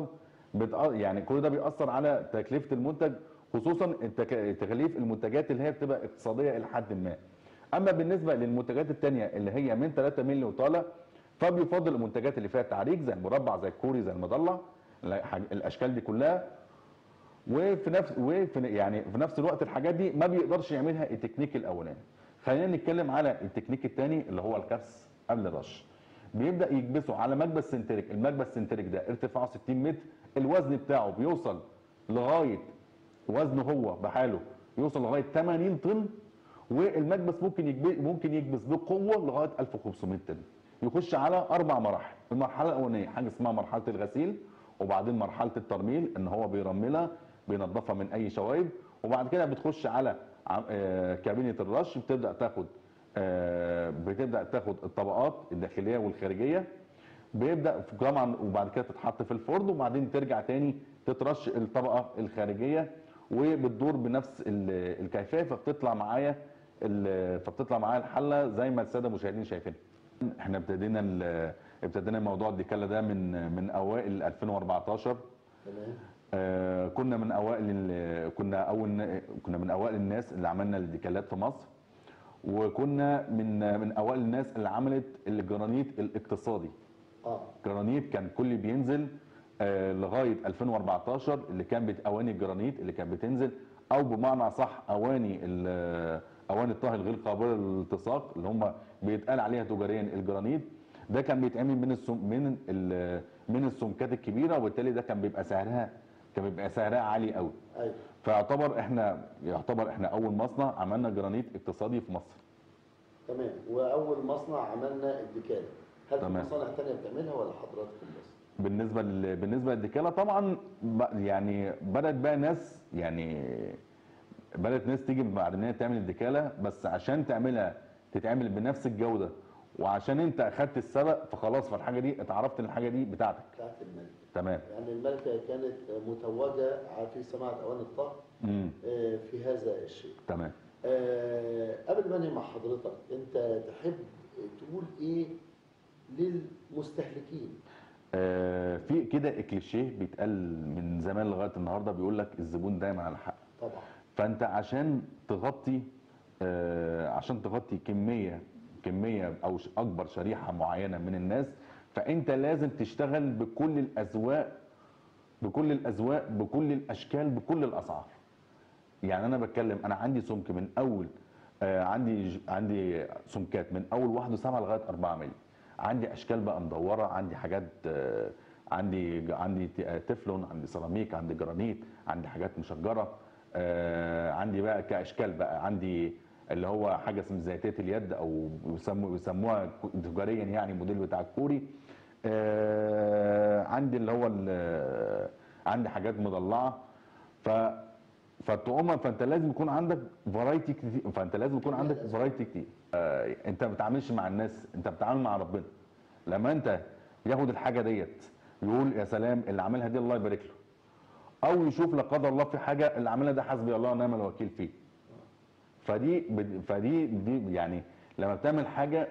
S5: يعني كل ده بيأثر على تكلفه المنتج، خصوصا تكاليف المنتجات اللي هي بتبقى اقتصاديه الى حد ما. اما بالنسبه للمنتجات الثانيه اللي هي من 3 مللي وطالع، فبيفضل المنتجات اللي فيها تعريج زي المربع، زي الكوري، زي المضلع، الاشكال دي كلها. في نفس الوقت الحاجات دي ما بيقدرش يعملها التكنيك الاولاني. خلينا نتكلم على التكنيك الثاني اللي هو الكبس قبل الرش. بيبدا يكبسه على مكبس سنتريك. المكبس سنتريك ده ارتفاعه 60 متر، الوزن بتاعه بيوصل لغايه، وزنه هو بحاله يوصل لغايه 80 طن، والمكبس ممكن يكبس بقوه لغايه 1500 طن. يخش على 4 مراحل. المرحله الاولانيه حاجه اسمها مرحله الغسيل، وبعدين مرحله الترميل ان هو بيرملها بينظفها من اي شوائب، وبعد كده بتخش على كابينه الرش، بتبدا تاخد بتبدا تاخد الطبقات الداخليه والخارجيه، بيبدا طبعا وبعد كده تتحط في الفرن، وبعدين ترجع تاني تترش الطبقه الخارجيه، وبتدور بنفس الكيفيه، فبتطلع معايا الحله زي ما الساده المشاهدين شايفين. احنا ابتدينا موضوع الديكالا ده من اوائل 2014.
S1: تمام.
S5: كنا من اوائل الناس اللي عملنا الديكالات في مصر، وكنا من اوائل الناس اللي عملت الجرانيت الاقتصادي. جرانيت كان كل بينزل لغايه 2014 اللي كان اواني الجرانيت اللي كانت بتنزل، او بمعنى صح اواني الطهي الغير قابله للالتصاق اللي هم بيتقال عليها تجاريا الجرانيت. ده كان بيتعمل من السمكات الكبيره، وبالتالي ده كان بيبقى سعرها عالي قوي.
S1: ايوه.
S5: يعتبر احنا اول مصنع عملنا جرانيت اقتصادي في مصر.
S1: تمام. واول مصنع عملنا الديكالا، هل في
S5: تمام.
S1: مصانع ثانيه بتعملها ولا حضراتكم بس؟
S5: بالنسبه للديكالا طبعا يعني بدات ناس تيجي بعد ان هي تعمل الديكالا، بس عشان تتعمل بنفس الجوده، وعشان انت اخدت السبق فخلاص، فالحاجه دي اتعرفت ان الحاجه دي بتاعتك.
S1: بتاعت الملكه.
S5: تمام.
S1: يعني الملكه كانت متوجه في صناعه اواني الطهي في هذا الشيء.
S5: تمام.
S1: قبل ما انهي مع حضرتك، انت تحب تقول ايه للمستهلكين؟
S5: في كده كليشيه بيتقال من زمان لغايه النهارده، بيقول لك الزبون دايما على حق.
S1: طبعا.
S5: فانت عشان تغطي كميه او اكبر شريحه معينه من الناس، فانت لازم تشتغل بكل الاذواق بكل الاشكال بكل الاسعار. يعني انا بتكلم، انا عندي سمك من اول عندي سمكات من اول 1.7 لغايه 4 مللي. عندي اشكال بقى مدوره، عندي حاجات، عندي تeflon، عندي سيراميك، عندي جرانيت، عندي حاجات مشجره. عندي بقى كاشكال بقى، عندي اللي هو حاجه اسمها زيتيه اليد، او بيسموها تجاريا يعني الموديل بتاع الكوري. عندي اللي هو عندي حاجات مضلعه. فانت لازم يكون عندك فرايتي كتير. انت ما بتتعاملش مع الناس، انت بتتعامل مع ربنا. لما انت ياخد الحاجه ديت يقول يا سلام اللي عاملها دي الله يبارك له، او يشوف لا قدر الله في حاجه اللي عاملها ده حسبي الله ونعم الوكيل فيه. فدي يعني لما بتعمل حاجه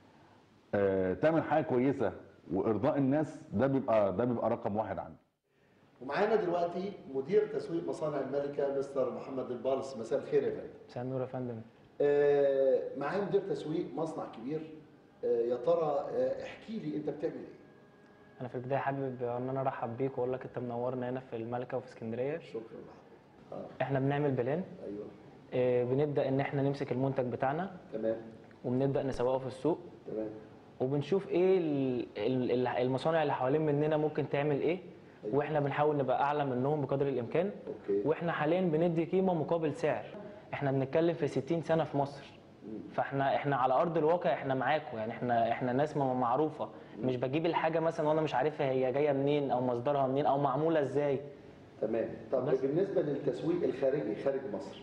S5: كويسه وارضاء الناس، ده بيبقى رقم واحد عندي.
S1: ومعانا دلوقتي مدير تسويق مصانع الملكه مستر محمد البالس. مساء الخير يا فندم.
S6: مساء النور يا فندم.
S1: معايا مدير تسويق مصنع كبير. يا ترى احكي لي انت بتعمل ايه؟
S6: انا في البدايه حابب ان انا ارحب بيك واقول لك انت منورنا هنا في الملكه وفي اسكندريه.
S1: شكرا لحضرتك.
S6: احنا بنعمل بلان.
S1: ايوه.
S6: بنبدا ان احنا نمسك المنتج بتاعنا.
S1: تمام.
S6: وبنبدا نسوقه في السوق.
S1: تمام.
S6: وبنشوف ايه المصانع اللي حوالين مننا ممكن تعمل ايه. أيوة. واحنا بنحاول نبقى اعلى منهم بقدر الامكان.
S1: أوكي.
S6: واحنا حاليا بندي قيمه مقابل سعر. احنا بنتكلم في 60 سنه في مصر. فاحنا على ارض الواقع احنا معاكم، يعني احنا ناس معروفه. مش بجيب الحاجه مثلا وانا مش عارفها هي جايه منين او مصدرها منين او معموله ازاي.
S1: تمام. طب بالنسبه للتسويق الخارجي خارج مصر،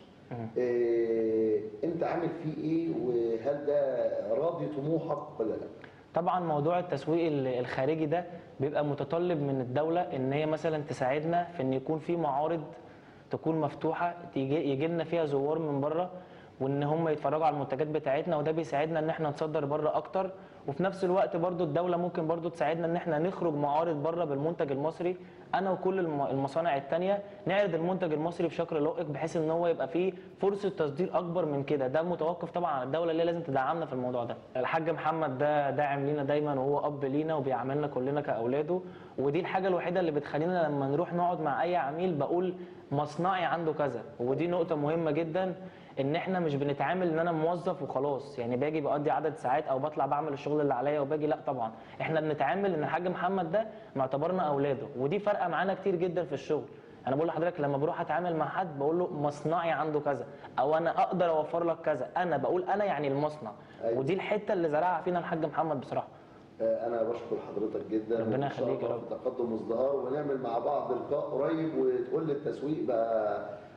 S1: انت عامل فيه ايه، وهل ده راضي طموحك ولا لا؟
S6: طبعا موضوع التسويق الخارجي ده بيبقى متطلب من الدوله ان هي مثلا تساعدنا في ان يكون في معارض تكون مفتوحه يجي لنا فيها زوار من بره، وان هم يتفرجوا على المنتجات بتاعتنا، وده بيساعدنا ان احنا نصدر بره اكتر. وفي نفس الوقت برضو الدوله ممكن برضو تساعدنا ان احنا نخرج معارض بره بالمنتج المصري، انا وكل المصانع الثانيه نعرض المنتج المصري بشكل لائق، بحيث ان هو يبقى فيه فرصه تصدير اكبر من كده. ده متوقف طبعا على الدوله اللي لازم تدعمنا في الموضوع ده. الحاج محمد ده داعم لينا دايما، وهو اب لينا وبيعاملنا كلنا كاولاده، ودي الحاجه الوحيده اللي بتخلينا لما نروح نقعد مع اي عميل بقول مصنعي عنده كذا. ودي نقطه مهمه جدا، ان احنا مش بنتعامل ان انا موظف وخلاص، يعني باجي بقضي عدد ساعات او بطلع بعمل الشغل اللي عليا وباجي. لا طبعا احنا بنتعامل ان الحاج محمد ده معتبرنا اولاده، ودي فارقه معانا كتير جدا في الشغل. انا بقول لحضرتك لما بروح اتعامل مع حد بقول له مصنعي عنده كذا، او انا اقدر اوفر لك كذا. انا بقول انا يعني المصنع.
S1: أيوة.
S6: ودي الحته اللي زرعها فينا الحاج محمد بصراحه.
S1: انا بشكر حضرتك جدا،
S6: ربنا يخليك يا رب.
S1: في تقدم وازدهار، ونعمل مع بعض لقاء قريب وتقول لي التسويق بقى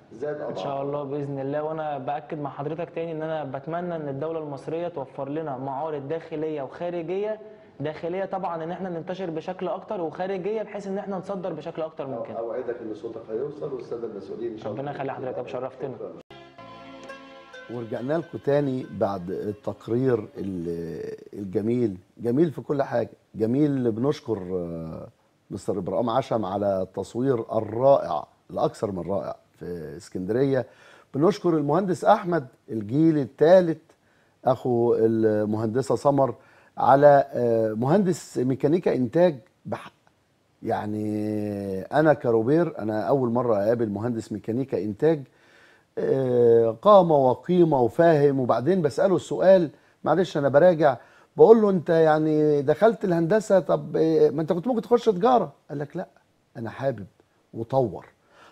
S1: زاد
S6: ان شاء الله باذن الله. وانا باكد مع حضرتك تاني ان انا بتمنى ان الدوله المصريه توفر لنا معارض داخليه وخارجيه. داخليه طبعا ان احنا ننتشر بشكل اكتر، وخارجيه بحيث ان احنا نصدر بشكل اكتر من كده.
S1: اوعدك ان صوتك هيوصل والساده المسؤولين ان شاء الله.
S6: ربنا يخلي حضرتك يا شرفتنا.
S1: ورجعنا لكم تاني بعد التقرير الجميل، جميل في كل حاجه، جميل. بنشكر مستر ابراهيم عشم على التصوير الرائع الاكثر من رائع في اسكندريه. بنشكر المهندس احمد الجيل الثالث اخو المهندسه سمر على مهندس ميكانيكا انتاج بحق. يعني انا كروبير انا اول مره اقابل مهندس ميكانيكا انتاج قامه وقيمه وفاهم. وبعدين بساله السؤال، معلش انا براجع، بقول له انت يعني دخلت الهندسه، طب ما انت كنت ممكن تخش تجاره. قال لك لا انا حابب. وطور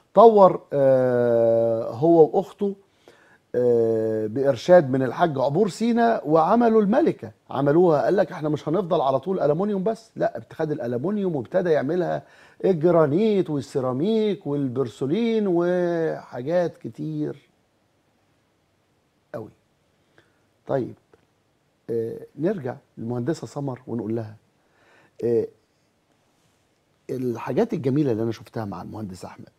S1: هو واخته بارشاد من الحاج عبور سينا، وعملوا الملكه، عملوها. قال لك احنا مش هنفضل على طول الومنيوم بس، لا ابتخد الالومنيوم وابتدى يعملها الجرانيت والسيراميك والبرسولين وحاجات كتير قوي. طيب نرجع للمهندسه سمر ونقول لها الحاجات الجميله اللي انا شفتها مع المهندس احمد.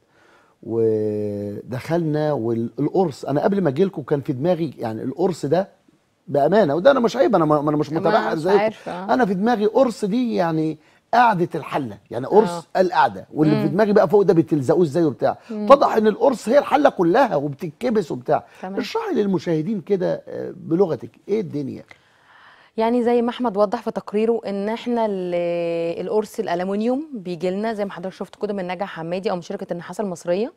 S1: ودخلنا والقرص، انا قبل ما اجي لكم كان في دماغي يعني القرص ده بامانه، وده انا مش عيب، انا مش متبحر زيكم، انا في دماغي قرص دي يعني قعده الحله، يعني قرص القعده، واللي في دماغي بقى فوق ده بتلزقوه ازاي وبتاع. اتضح ان القرص هي الحله كلها وبتتكبس وبتاع. اشرحي للمشاهدين كده بلغتك ايه الدنيا.
S2: يعني زي ما احمد وضح في تقريره ان احنا القرص الالومنيوم بيجي لنا زي ما حضرتك شفت كده من نجع حمادي او من شركه النحاس المصريه.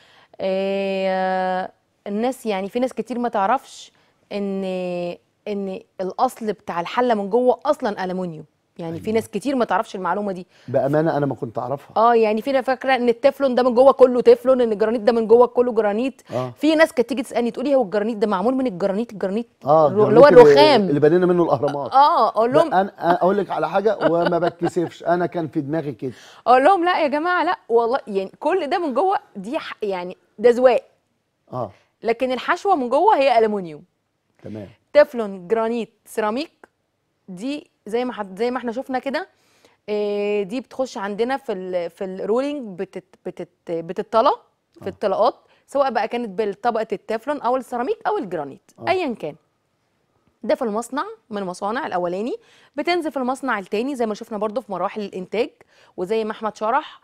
S2: الناس يعني في ناس كتير ما تعرفش ان الاصل بتاع الحله من جوه اصلا الومنيوم. يعني أيوة. في ناس كتير ما تعرفش المعلومه دي
S1: بامانه، انا ما كنت اعرفها.
S2: يعني في ناس فاكره ان التeflon ده من جوه كله تeflon، ان الجرانيت ده من جوه كله جرانيت. في ناس كانت تيجي تسالني تقول لي هو الجرانيت ده معمول من الجرانيت اللي هو الرخام
S1: اللي بنينا منه الاهرامات.
S2: اقول لهم
S1: انا اقول لك على حاجه وما بتكسفش، انا كان في دماغي كده،
S2: اقول لهم لا يا جماعه لا والله، يعني كل ده من جوه دي يعني ده زواق. لكن الحشوه من جوه هي الومنيوم.
S1: تمام.
S2: تeflon، جرانيت، سيراميك، دي زي ما احنا شفنا كده. دي بتخش عندنا في الرولينج، بتطلى في الطلاقات، سواء بقى كانت بالطبقه التeflon او السيراميك او الجرانيت ايا كان. ده في المصنع من المصانع الاولاني، بتنزل في المصنع التاني زي ما شفنا برضو في مراحل الانتاج. وزي ما احمد شرح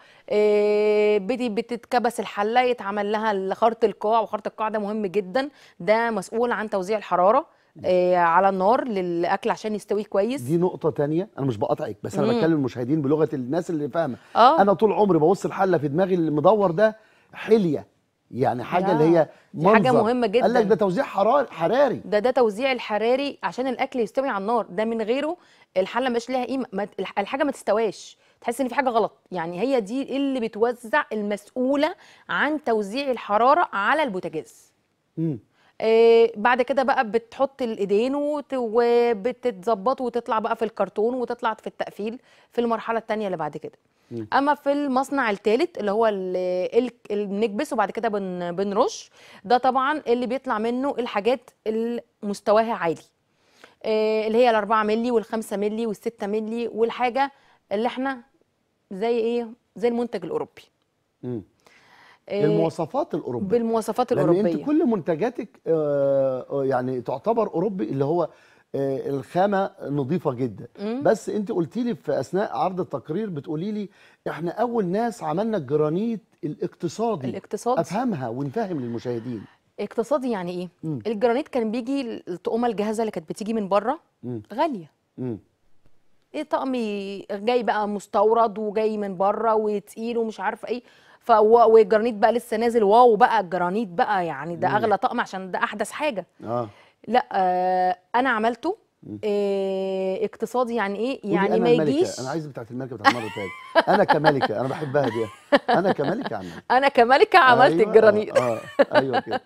S2: بتتكبس الحله، يتعمل لها خرط القاع، وخرط القاع ده مهم جدا، ده مسؤول عن توزيع الحراره على النار للاكل عشان يستوي كويس.
S1: دي نقطه تانية، انا مش بقاطعك بس انا بكلم المشاهدين بلغه الناس اللي فاهمه. انا طول عمري ببص الحله في دماغي المدور ده حليه، يعني حاجه اللي هي منظر،
S2: حاجه مهمه جدا.
S1: قال لك ده توزيع حراري،
S2: ده توزيع الحراري عشان الاكل يستوي على النار، ده من غيره الحله مش لها قيمه، الحاجه ما تستواش، تحس ان في حاجه غلط. يعني هي دي اللي بتوزع، المسؤوله عن توزيع الحراره على البوتاجاز. بعد كده بقى بتحط الايدين وبتتظبط وتطلع بقى في الكرتون وتطلع في التقفيل في المرحله الثانيه اللي بعد كده. اما في المصنع الثالث اللي هو اللي بنكبس وبعد كده بنرش، ده طبعا اللي بيطلع منه الحاجات اللي مستواها عالي، اللي هي ال4 مللي وال5 مللي وال6 مللي، والحاجه اللي احنا زي ايه، زي المنتج الاوروبي.
S1: المواصفات الاوروبيه،
S2: بالمواصفات الاوروبيه،
S1: لان انت كل منتجاتك يعني تعتبر اوروبي، اللي هو الخامه نظيفه جدا. بس انت قلتي لي في اثناء عرض التقرير، بتقولي لي احنا اول ناس عملنا الجرانيت الاقتصادي. افهمها ونفهم للمشاهدين.
S2: اقتصادي يعني ايه؟ الجرانيت كان بيجي الطقومه الجاهزه اللي كانت بتيجي من بره غاليه. ايه طقم جاي بقى مستورد وجاي من بره وتقيل ومش عارفه ايه، والجرانيت بقى لسه نازل، واو بقى الجرانيت بقى يعني ده اغلى طقم عشان ده احدث حاجه. لا انا عملته اقتصادي. يعني ايه؟ يعني ما يجيش.
S1: انا عايز بتاعت الملكه بتاعت المره اللي فاتت. انا كملكه انا بحبها دي. انا كملكه عملت
S2: انا كملكه عملت
S1: أيوة.
S2: الجرانيت.
S1: ايوه كده.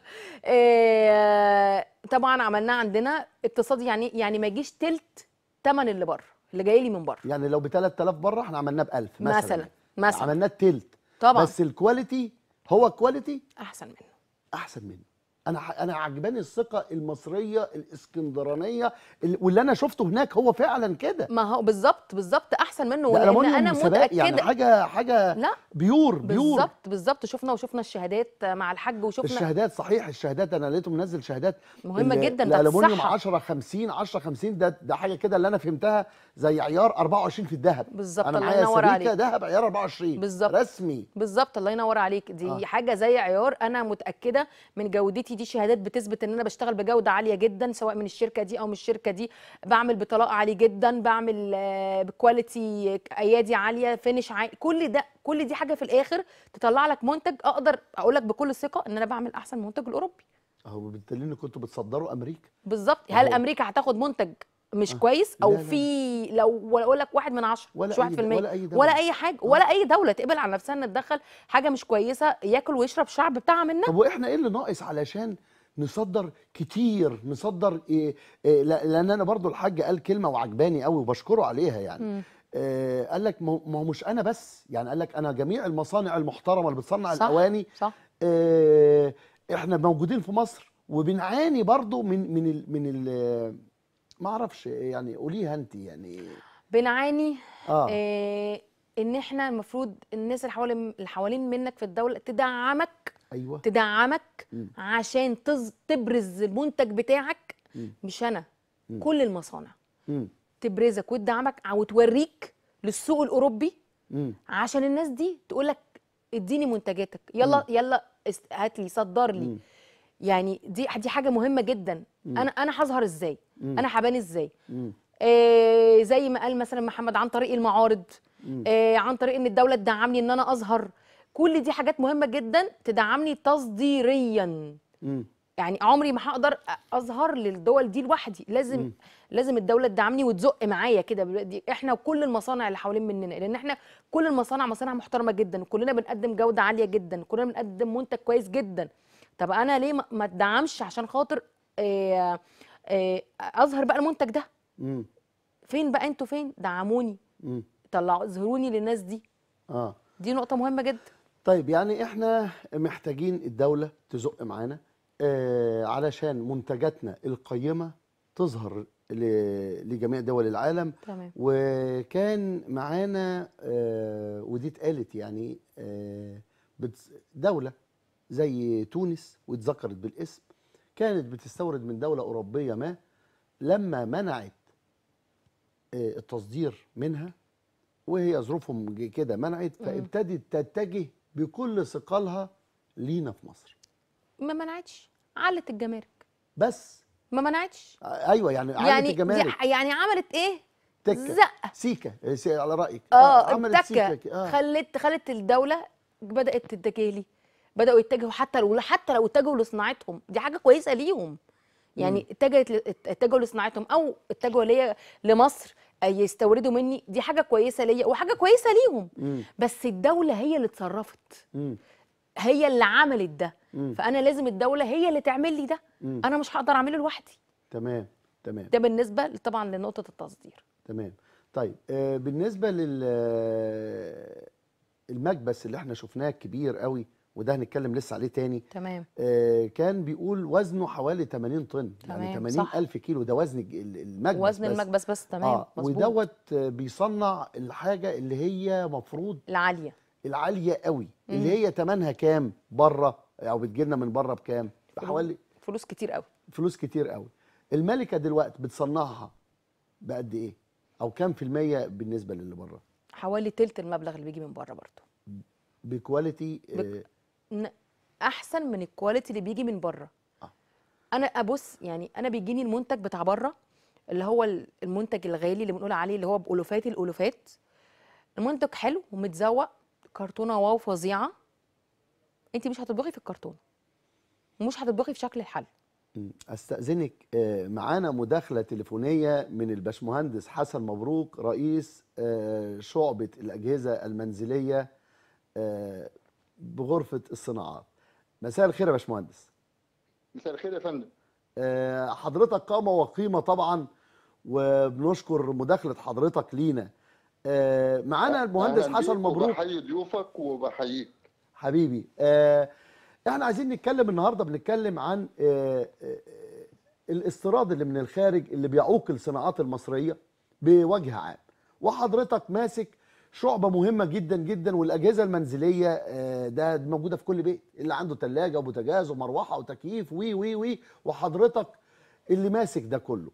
S2: طبعا عملناه عندنا اقتصادي، يعني ما يجيش تلت ثمن اللي بره، اللي جاي لي من بره.
S1: يعني لو ب 3000 بره احنا عملناه ب 1000 مثلا
S2: مثلا
S1: عملناه التلت
S2: طبعا،
S1: بس الكواليتي هو الكواليتي
S2: احسن منه.
S1: احسن منه. انا عجباني الثقه المصريه الاسكندرانيه واللي انا شفته هناك هو فعلا كده.
S2: ما هو بالظبط احسن منه،
S1: ده
S2: ولان
S1: ألمونيوم
S2: انا
S1: سباق، يعني
S2: متاكده.
S1: حاجه
S2: لا
S1: بيور
S2: بالظبط وشفنا الشهادات مع الحاج، وشفنا
S1: الشهادات. صحيح الشهادات انا لقيته منزل شهادات
S2: مهمه جدا بتاعت
S1: الالومنيوم
S2: الصحه.
S1: 10 50 ده حاجه كده اللي انا فهمتها زي عيار 24 في الذهب.
S2: بالظبط،
S1: انا
S2: الله
S1: معايا
S2: ينور
S1: سبيكه
S2: عليك.
S1: ذهب عيار 24
S2: بالظبط
S1: رسمي.
S2: بالظبط، الله ينور عليك. دي حاجه زي عيار، انا متاكده من جودتي. دي شهادات بتثبت ان انا بشتغل بجوده عاليه جدا، سواء من الشركه دي او من الشركه دي. بعمل بطلاء عالي جدا، بعمل بكواليتي ايادي عاليه، فينش عالي. كل دي حاجه في الاخر تطلع لك منتج اقدر اقول لك بكل ثقه ان انا بعمل احسن منتج الاوروبي.
S1: اهو بالتالي ان كنتوا بتصدروا امريكا.
S2: بالظبط. هل امريكا هتاخد منتج مش كويس او
S1: لا لا.
S2: في لو اقول لك 1 من 10
S1: ولا
S2: مش 1%،
S1: ولا اي دولة.
S2: ولا اي حاجه، ولا اي دوله تقبل على نفسها ان تدخل حاجه مش كويسه ياكل ويشرب شعب بتاعها منها.
S1: طب واحنا ايه اللي ناقص علشان نصدر كتير، نصدر لان انا برضو الحاج قال كلمه وعجباني قوي وبشكره عليها يعني. قال لك ما هو مش انا بس، يعني قال لك انا جميع المصانع المحترمه اللي بتصنع
S2: صح
S1: الاواني
S2: صح.
S1: احنا موجودين في مصر وبنعاني برضو من ما اعرفش يعني، قوليها انت يعني.
S2: بنعاني ان احنا المفروض الناس اللي حوالين منك في الدوله تدعمك.
S1: ايوه
S2: تدعمك عشان تبرز المنتج بتاعك. مش انا، كل المصانع تبرزك وتدعمك وتوريك للسوق الاوروبي، عشان الناس دي تقول لك اديني منتجاتك، يلا هات لي، صدر لي. يعني دي حاجه مهمه جدا. انا هظهر ازاي؟ انا هبان ازاي؟ زي ما قال مثلا محمد، عن طريق المعارض، عن طريق ان الدوله تدعمني ان انا اظهر. كل دي حاجات مهمه جدا تدعمني تصديريا. يعني عمري ما هقدر اظهر للدول دي لوحدي، لازم الدوله تدعمني وتزق معايا كده. احنا وكل المصانع اللي حوالين مننا، لان احنا كل المصانع مصانع محترمه جدا، وكلنا بنقدم جوده عاليه جدا، كلنا بنقدم منتج كويس جدا. طب انا ليه ما ادعمش عشان خاطر اظهر بقى المنتج ده؟ فين بقى انتوا؟ فين دعموني؟ طلعوا اظهروني للناس دي. دي نقطه مهمه جدا.
S1: طيب يعني احنا محتاجين الدوله تزق معانا علشان منتجاتنا القيمه تظهر لجميع دول العالم.
S2: تمام.
S1: وكان معانا ودي اتقالت يعني دوله زي تونس واتذكرت بالاسم، كانت بتستورد من دوله اوروبيه ما، لما منعت التصدير منها وهي ظروفهم كده منعت، فابتدت تتجه بكل ثقلها لينا في مصر.
S2: ما منعتش، علت الجمارك بس، ما منعتش.
S1: ايوه يعني علت الجمارك.
S2: يعني عملت ايه؟
S1: تكه
S2: زقه
S1: سيكه على رايك.
S2: عملت سيكه. خلت الدوله بدات تتجه لي، بداوا يتجهوا حتى لو اتجهوا لصناعتهم، دي حاجه كويسه ليهم. يعني اتجهوا لصناعتهم او اتجهوا ليا لمصر يستوردوا مني، دي حاجه كويسه ليا وحاجه كويسه ليهم. بس الدوله هي اللي اتصرفت، هي اللي عملت ده. فانا لازم الدوله هي اللي تعمل لي ده. انا مش هقدر اعمله لوحدي.
S1: تمام.
S2: ده بالنسبه طبعا لنقطه التصدير.
S1: تمام. طيب بالنسبه المكبس اللي احنا شفناه كبير قوي، وده هنتكلم لسه عليه تاني.
S2: تمام.
S1: كان بيقول وزنه حوالي 80 طن.
S2: تمام.
S1: يعني 80,000 كيلو، ده وزن المكبس،
S2: وزن المكبس بس. تمام. مظبوط.
S1: ودوت بيصنع الحاجه اللي هي مفروض العاليه قوي، اللي هي ثمنها كام بره، او بتجيلنا من بره بكام؟ بحوالي
S2: فلوس كتير قوي.
S1: فلوس كتير قوي. الملكه دلوقتي بتصنعها بقد ايه؟ او كام في الميه بالنسبه للي بره؟
S2: حوالي تلت المبلغ اللي بيجي من بره برضه.
S1: بكواليتي
S2: احسن من الكواليتي اللي بيجي من بره. انا ابص يعني، انا بيجيني المنتج بتاع بره اللي هو المنتج الغالي اللي بنقول عليه اللي هو بالوفات الالوفات. المنتج حلو ومتزوق، كرتونه واو فظيعه. انت مش هتطبخي في الكرتونه ومش هتطبخي في شكل الحل.
S1: استاذنك، معانا مداخله تليفونيه من الباشمهندس حسن مبروك، رئيس شعبه الاجهزه المنزليه بغرفه الصناعات. مساء الخير يا باشمهندس.
S7: مساء الخير يا فندم.
S1: حضرتك قامه وقيمه طبعا، وبنشكر مداخله حضرتك لينا. معانا المهندس حسن مبروك.
S7: بحيي ضيوفك وبحييك
S1: حبيبي. احنا عايزين نتكلم النهارده، بنتكلم عن الاستيراد اللي من الخارج اللي بيعوق الصناعات المصريه بوجه عام، وحضرتك ماسك شعبه مهمه جدا جدا، والاجهزه المنزليه ده موجوده في كل بيت، اللي عنده ثلاجه وبوتاجاز ومروحه وتكييف وي وي وي، وحضرتك اللي ماسك ده كله.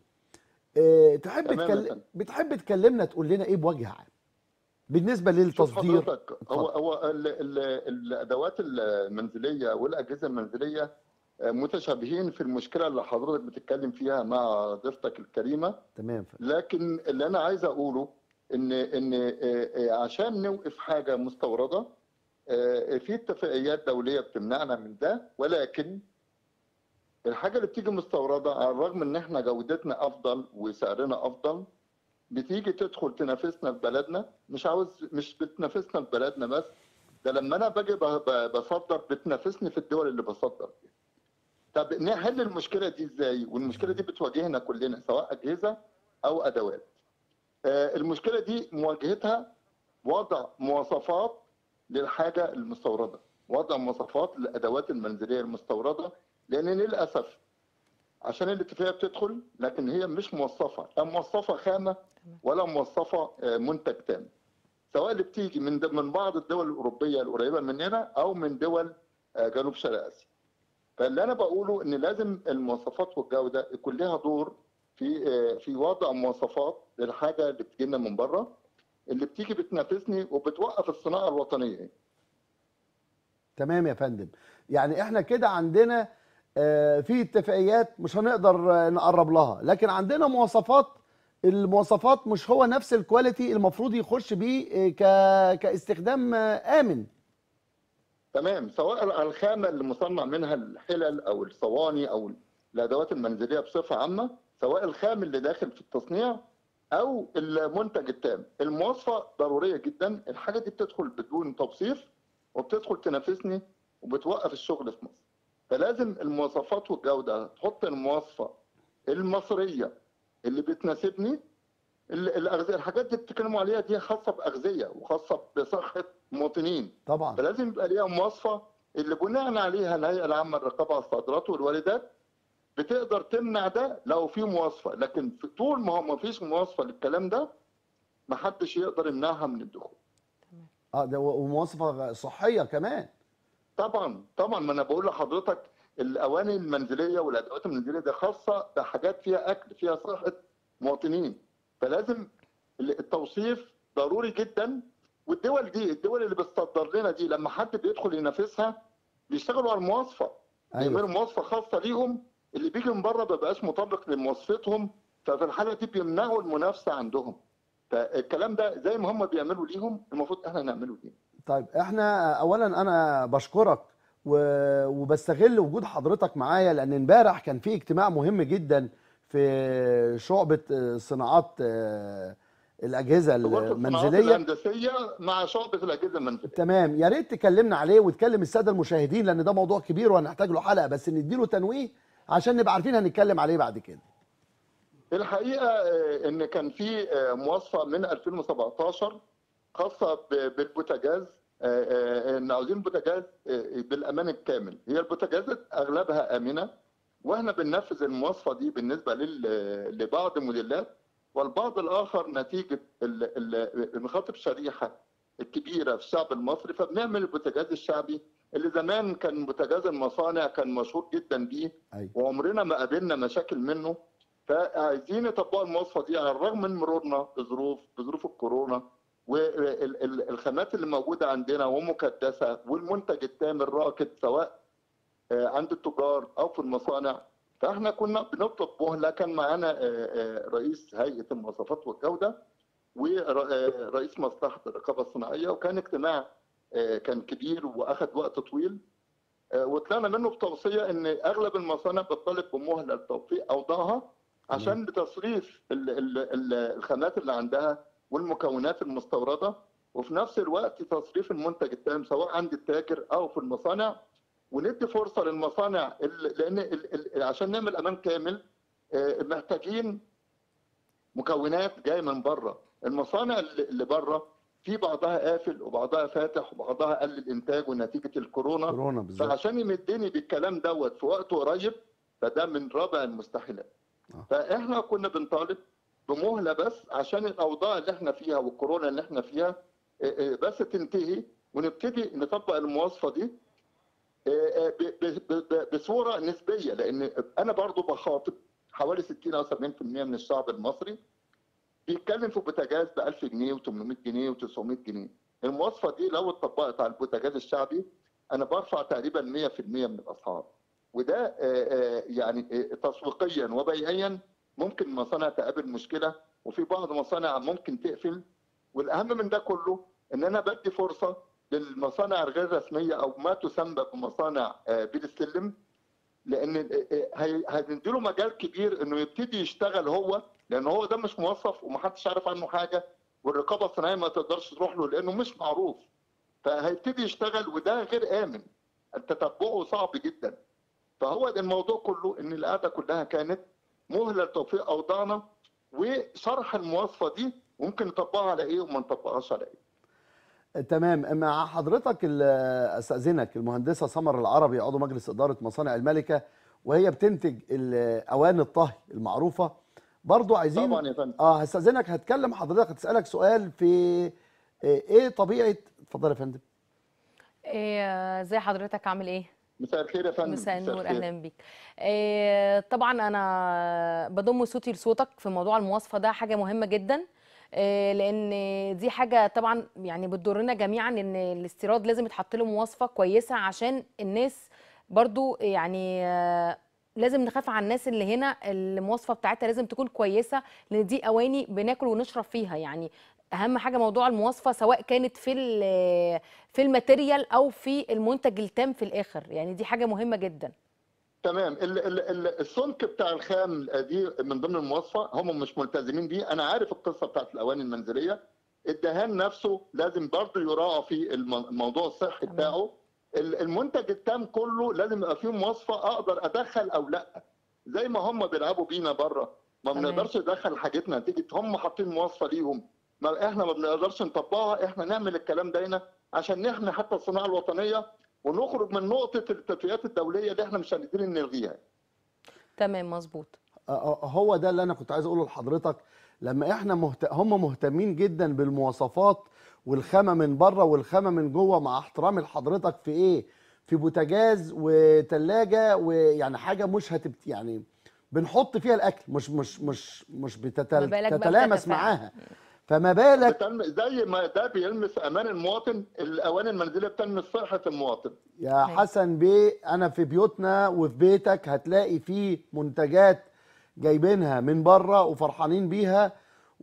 S1: بتحب تكلمنا، تقول لنا ايه بوجه عام بالنسبه للتصدير؟
S7: شوف حضرتك، هو الادوات المنزليه والاجهزه المنزليه متشابهين في المشكله اللي حضرتك بتتكلم فيها مع ضيفتك الكريمه.
S1: تمام.
S7: لكن اللي انا عايز اقوله ان عشان نوقف حاجه مستورده في اتفاقيات دوليه بتمنعنا من ده، ولكن الحاجه اللي بتيجي مستورده على الرغم ان احنا جودتنا افضل وسعرنا افضل، بتيجي تدخل تنافسنا في بلدنا. مش بتنافسنا في بلدنا بس، ده لما انا باجي بصدر بتنافسني في الدول اللي بصدر فيها. طب نحل المشكله دي ازاي؟ والمشكله دي بتواجهنا كلنا سواء اجهزه او ادوات. المشكله دي مواجهتها وضع مواصفات للحاجه المستورده، وضع مواصفات للادوات المنزليه المستورده، لان للاسف عشان الاتفاقيه بتدخل لكن هي مش موصفه، لا موصفه خامه ولا موصفه منتج تام، سواء اللي بتيجي من بعض الدول الاوروبيه القريبه مننا او من دول جنوب شرق اسيا. فاللي انا بقوله ان لازم المواصفات والجوده يكون لها دور في وضع مواصفات للحاجه اللي بتجي لنا من بره، اللي بتيجي بتنافسني وبتوقف الصناعه الوطنيه.
S1: تمام يا فندم. يعني احنا كده عندنا في اتفاقيات مش هنقدر نقرب لها، لكن عندنا مواصفات، المواصفات مش هو نفس الكواليتي المفروض يخش بيه كاستخدام امن.
S7: تمام، سواء الخامه اللي مصنع منها الحلل او الصواني او الادوات المنزليه بصفه عامه، سواء الخام اللي داخل في التصنيع او المنتج التام، المواصفه ضروريه جدا. الحاجه دي بتدخل بدون توصيف وبتدخل تنافسني وبتوقف الشغل في مصر. فلازم المواصفات والجوده تحط المواصفه المصريه اللي بتناسبني. الاغذيه، الحاجات دي بتتكلموا عليها دي خاصه باغذيه وخاصه بصحه مواطنين
S1: طبعا.
S7: فلازم يبقى ليها مواصفه اللي بناء عليها الهيئه العامه للرقابه على الصادرات والواردات بتقدر تمنع ده لو في مواصفه، لكن طول ما هو ما فيش مواصفه للكلام ده ما حدش يقدر يمنعها من الدخول.
S1: ده ومواصفه صحيه كمان.
S7: طبعا ما انا بقول لحضرتك الاواني المنزليه والادوات المنزليه دي خاصه بحاجات فيها اكل، فيها صحه مواطنين، فلازم التوصيف ضروري جدا. والدول دي، الدول اللي بتصدر لنا دي، لما حد بيدخل ينافسها بيشتغلوا على المواصفه. بيعملوا مواصفه خاصه ليهم، اللي بيجي من بره ما بيبقاش مطابق لمواصفتهم، ففي الحاله دي بيمنعوا المنافسه عندهم. فالكلام ده زي ما هم بيعملوا ليهم المفروض احنا نعمله ليهم.
S1: طيب احنا اولا انا بشكرك وبستغل وجود حضرتك معايا، لان امبارح كان في اجتماع مهم جدا في شعبة صناعات الاجهزه المنزليه
S7: الهندسيه مع شعبة الاجهزه المنزليه.
S1: تمام، يا ريت تكلمنا عليه وتكلم الساده المشاهدين، لان ده موضوع كبير وهنحتاج له حلقه، بس نديله تنويه عشان نبقى عارفين هنتكلم عليه بعد كده.
S7: الحقيقه ان كان في مواصفه من 2017 خاصه بالبوتاجاز، ان عاوزين بوتاجاز بالامان الكامل. هي البوتاجازات اغلبها امنه، واحنا بننفذ المواصفه دي بالنسبه لبعض الموديلات، والبعض الاخر نتيجه مخاطب الشريحه الكبيره في الشعب المصري، فبنعمل البوتاجاز الشعبي اللي زمان كان بوتاجاز المصانع كان مشهور جدا بيه.
S1: أيوة.
S7: وعمرنا ما قابلنا مشاكل منه. فعايزين يطبقوا المواصفه دي على الرغم من مرورنا بظروف الكورونا، والخامات اللي موجوده عندنا ومكدسه، والمنتج التام الراكد سواء عند التجار او في المصانع. فاحنا كنا بنطلب مهله. كان معانا رئيس هيئه المواصفات والجوده ورئيس مصلحه الرقابه الصناعيه، وكان اجتماع كان كبير واخذ وقت طويل، وطلعنا منه بتوصيه ان اغلب المصانع بتطالب بمهله لتوفيق اوضاعها عشان لتصريف الخامات اللي عندها والمكونات المستورده، وفي نفس الوقت تصريف المنتج التام سواء عند التاجر او في المصانع، وندي فرصه للمصانع لان عشان نعمل امان كامل محتاجين مكونات جايه من بره. المصانع اللي بره في بعضها قافل وبعضها فاتح وبعضها قلل انتاج ونتيجه الكورونا.
S1: كورونا بالظبط.
S7: فعشان يمدني بالكلام دوت في وقت قريب فده من رابع المستحيلات. فاحنا كنا بنطالب بمهله بس عشان الاوضاع اللي احنا فيها والكورونا اللي احنا فيها بس تنتهي ونبتدي نطبق المواصفه دي بصوره نسبيه، لان انا برضو بخاطب حوالي 60 او 70% من الشعب المصري بيتكلم في بوتاجاز ب 1000 جنيه و800 جنيه و900 جنيه. المواصفه دي لو اتطبقت على البوتاجاز الشعبي انا برفع تقريبا 100% من الاسعار، وده يعني تسويقيا وبيعيا ممكن مصانع تقابل مشكله وفي بعض مصانع ممكن تقفل. والاهم من ده كله ان انا بدي فرصه للمصانع الغير رسميه او ما تسمى بمصانع بير السلم، لان هنديله مجال كبير انه يبتدي يشتغل هو، لان هو ده مش موظف ومحدش عارف عنه حاجه والرقابه الصناعيه ما تقدرش تروح له لانه مش معروف. فهيبتدي يشتغل وده غير امن، تتبعه صعب جدا. فهو الموضوع كله ان القعده كلها كانت مهله لتوفيق اوضاعنا وشرح المواصفه دي ممكن نطبقها على ايه وما نطبقهاش على ايه.
S1: تمام. مع حضرتك استاذنك المهندسه سمر العربي عضو مجلس اداره مصانع الملكه وهي بتنتج اواني الطهي المعروفه، برضو عايزين
S7: طبعا يا فندم.
S1: هستاذنك هتكلم حضرتك هتسالك سؤال في ايه طبيعه. اتفضل يا فندم.
S2: ازي حضرتك عامل ايه؟
S7: مساء الخير يا فندم.
S2: مساء النور، اهلا بيك. طبعا انا بضم صوتي لصوتك في موضوع المواصفه ده، حاجه مهمه جدا لان دي حاجه طبعا يعني بتضرنا جميعا، ان الاستيراد لازم يتحط له مواصفه كويسه عشان الناس برضو يعني لازم نخاف على الناس اللي هنا المواصفه بتاعتها لازم تكون كويسه، لان دي اواني بناكل ونشرب فيها. يعني اهم حاجه موضوع المواصفه سواء كانت في الماتيريال او في المنتج التام في الاخر، يعني دي حاجه مهمه جدا.
S7: تمام. السمك بتاع الخام دي من ضمن المواصفه، هم مش ملتزمين بيه. انا عارف القصه بتاعت الاواني المنزليه، الدهان نفسه لازم برضه يراعى في الموضوع الصحي بتاعه. المنتج التام كله لازم يبقى فيه مواصفه اقدر ادخل او لا، زي ما هم بيلعبوا بينا بره ما بنقدرش ندخل حاجتنا نتيجه هم حاطين مواصفه ليهم، ما احنا ما بنقدرش نطبقها. احنا نعمل الكلام ده هنا عشان نحمي حتى الصناعه الوطنيه ونخرج من نقطه الاتفاقيات الدوليه اللي احنا مش قادرين نلغيها.
S2: تمام مظبوط.
S1: هو ده اللي انا كنت عايز اقوله لحضرتك. لما احنا هم مهتمين جدا بالمواصفات والخامه من بره والخامه من جوه، مع احترامي لحضرتك في ايه؟ في بوتاجاز وثلاجه، ويعني حاجه مش يعني بنحط فيها الاكل مش بتتلامس معاها. فما بالك
S7: زي ما ده بيلمس امان المواطن، الاواني المنزليه بتلمس صحه المواطن.
S1: يا حسن بيه، انا في بيوتنا وفي بيتك هتلاقي فيه منتجات جايبينها من بره وفرحانين بيها،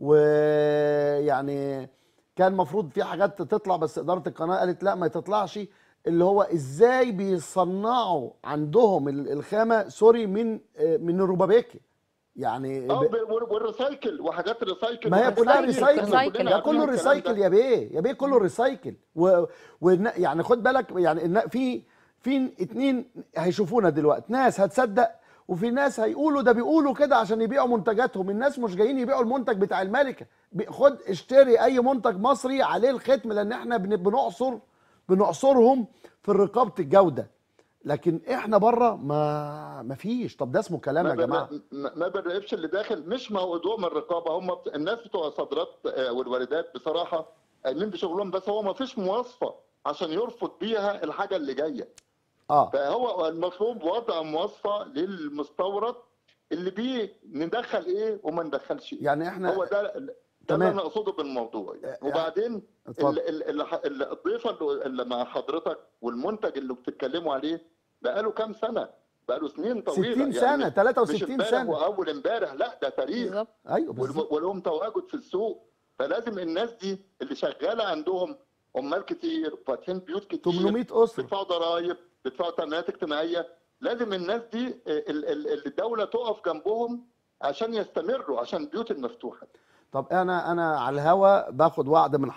S1: ويعني كان المفروض في حاجات تطلع بس اداره القناه قالت لا ما تطلعش، اللي هو ازاي بيصنعوا عندهم الخامه سوري من الروبابيكي يعني
S7: والريسايكل وحاجات ريسايكل.
S1: ما هي كلها ريسايكل، ده كله ريسايكل يا بيه كله ريسايكل. يعني خد بالك، يعني في اتنين هيشوفونا دلوقتي، ناس هتصدق وفي ناس هيقولوا ده بيقولوا كده عشان يبيعوا منتجاتهم. الناس مش جايين يبيعوا المنتج بتاع الملكه. خد اشتري اي منتج مصري عليه الختم، لان احنا بنعصرهم في رقابه الجوده، لكن احنا بره ما فيش. طب ده اسمه كلام يا جماعه؟
S7: ما بنراقبش اللي داخل، مش موضوع من الرقابه. هم الناس بتوع الصادرات والواردات بصراحه قايمين بشغلهم، بس هو ما فيش مواصفه عشان يرفض بيها الحاجه اللي جايه. فهو المفروض وضع مواصفه للمستورد اللي بيه ندخل ايه وما ندخلش ايه.
S1: يعني احنا
S7: هو ده اللي انا اقصده بالموضوع يعني. وبعدين الضيفه اللي مع حضرتك والمنتج اللي بتتكلموا عليه بقاله كام سنه؟ بقاله سنين طويله،
S1: 60 سنه
S7: يعني
S1: 63 سنه
S7: واول امبارح، لا ده تاريخ
S2: بالظبط.
S1: ايوه بالظبط.
S7: ولهم تواجد في السوق. فلازم الناس دي اللي شغاله عندهم عمال كتير فاتحين بيوت كتير
S1: 800 اسره
S7: بيدفعوا ضرايب بيدفعوا تامينات اجتماعيه، لازم الناس دي الدوله تقف جنبهم عشان يستمروا، عشان البيوت المفتوحه.
S1: طب انا على الهوا باخد وعد من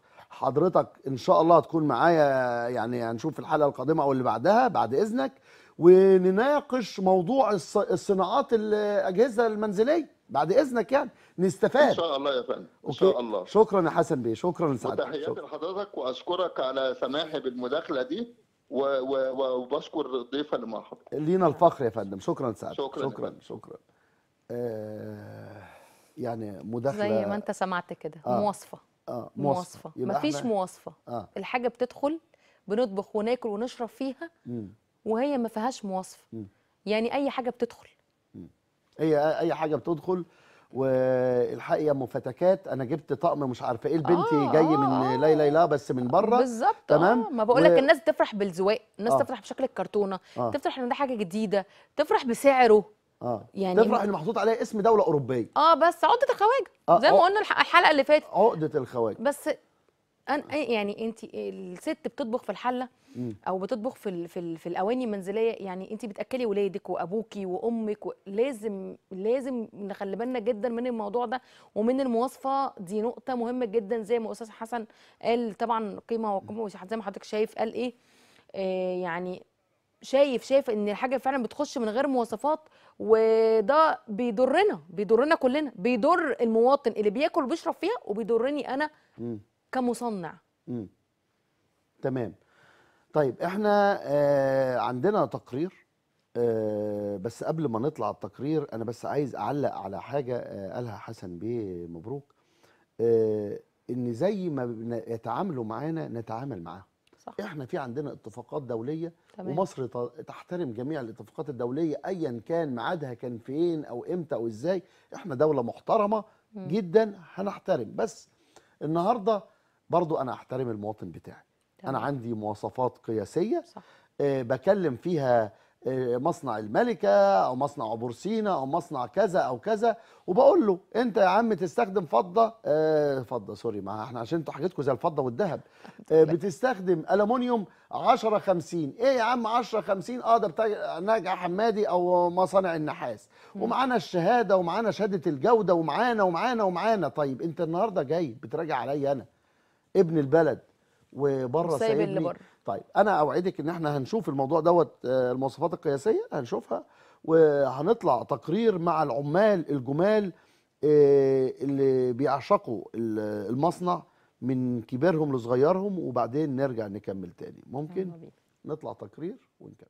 S1: حضرتك ان شاء الله هتكون معايا، يعني هنشوف الحلقه القادمه او اللي بعدها بعد اذنك، ونناقش موضوع الصناعات الاجهزه المنزليه بعد اذنك، يعني نستفاد.
S7: ان شاء الله يا فندم، ان
S1: أوكي.
S7: شاء الله.
S1: شكرا يا حسن بيه، شكرا لسعادتك.
S7: وتحياتي لحضرتك، واشكرك على سماحي بالمداخله دي، وبشكر الضيفه اللي مع حضرتك.
S1: لينا الفخر يا فندم، شكرا لسعادتك.
S7: شكرا
S1: شكرا شكرا. يعني مداخله
S2: زي ما انت سمعت كده. مواصفه. مواصفه، مفيش مواصفه. الحاجه بتدخل بنطبخ وناكل ونشرب فيها وهي ما فيهاش مواصفه. يعني اي حاجه بتدخل،
S1: اي حاجه بتدخل. والحقيقه مفتكات، انا جبت طقم مش عارفه ايه لبنتي جاي من ليلى بس من بره.
S2: بالظبط.
S1: تمام.
S2: ما بقول لك الناس تفرح بالذواق، الناس تفرح بشكل الكرتونه، تفرح ان ده حاجه جديده، تفرح بسعره.
S1: يعني تفرح ان محطوط عليها اسم دوله اوروبيه.
S2: بس عقده الخواجه زي ما قلنا الحلقه اللي فاتت،
S1: عقده الخواجه.
S2: بس يعني انت الست بتطبخ في الحله او بتطبخ في الاواني المنزليه، يعني انت بتاكلي ولادك وابوكي وامك، لازم نخلي بالنا جدا من الموضوع ده ومن المواصفه دي. نقطه مهمه جدا زي ما استاذ حسن قال، طبعا قيمه وقيمه زي ما حضرتك شايف قال ايه. يعني شايف ان الحاجه فعلا بتخش من غير مواصفات، وده بيضرنا كلنا، بيضر المواطن اللي بياكل وبيشرب فيها، وبيضرني انا كمصنع.
S1: تمام. طيب احنا عندنا تقرير، بس قبل ما نطلع التقرير انا بس عايز اعلق على حاجه قالها حسن بيه مبروك، ان زي ما يتعاملوا معانا نتعامل معاهم. صح. احنا في عندنا اتفاقات دوليه. تمام. ومصر تحترم جميع الاتفاقات الدوليه ايا كان ميعادها كان فين او امتى او ازاي. احنا دوله محترمه جدا، هنحترم. بس النهارده برضو انا احترم المواطن بتاعي. انا عندي مواصفات قياسيه. صح. بكلم فيها مصنع الملكه او مصنع بورسينا او مصنع كذا او كذا، وبقول له انت يا عم تستخدم فضه سوري، ما احنا عشان انتوا حاجتكم زي الفضه والذهب. بتستخدم الومنيوم 1050. ايه يا عم 1050؟ ده بتاع ناجع حمادي او مصانع النحاس، ومعانا الشهاده ومعانا شهاده الجوده ومعانا. طيب انت النهارده جاي بتراجع عليا انا ابن البلد وبره سايبني. طيب انا اوعدك ان احنا هنشوف الموضوع دوت، المواصفات القياسيه هنشوفها، وهنطلع تقرير مع العمال الجمال اللي بيعشقوا المصنع من كبيرهم لصغيرهم، وبعدين نرجع نكمل تاني. ممكن نطلع تقرير ونكمل.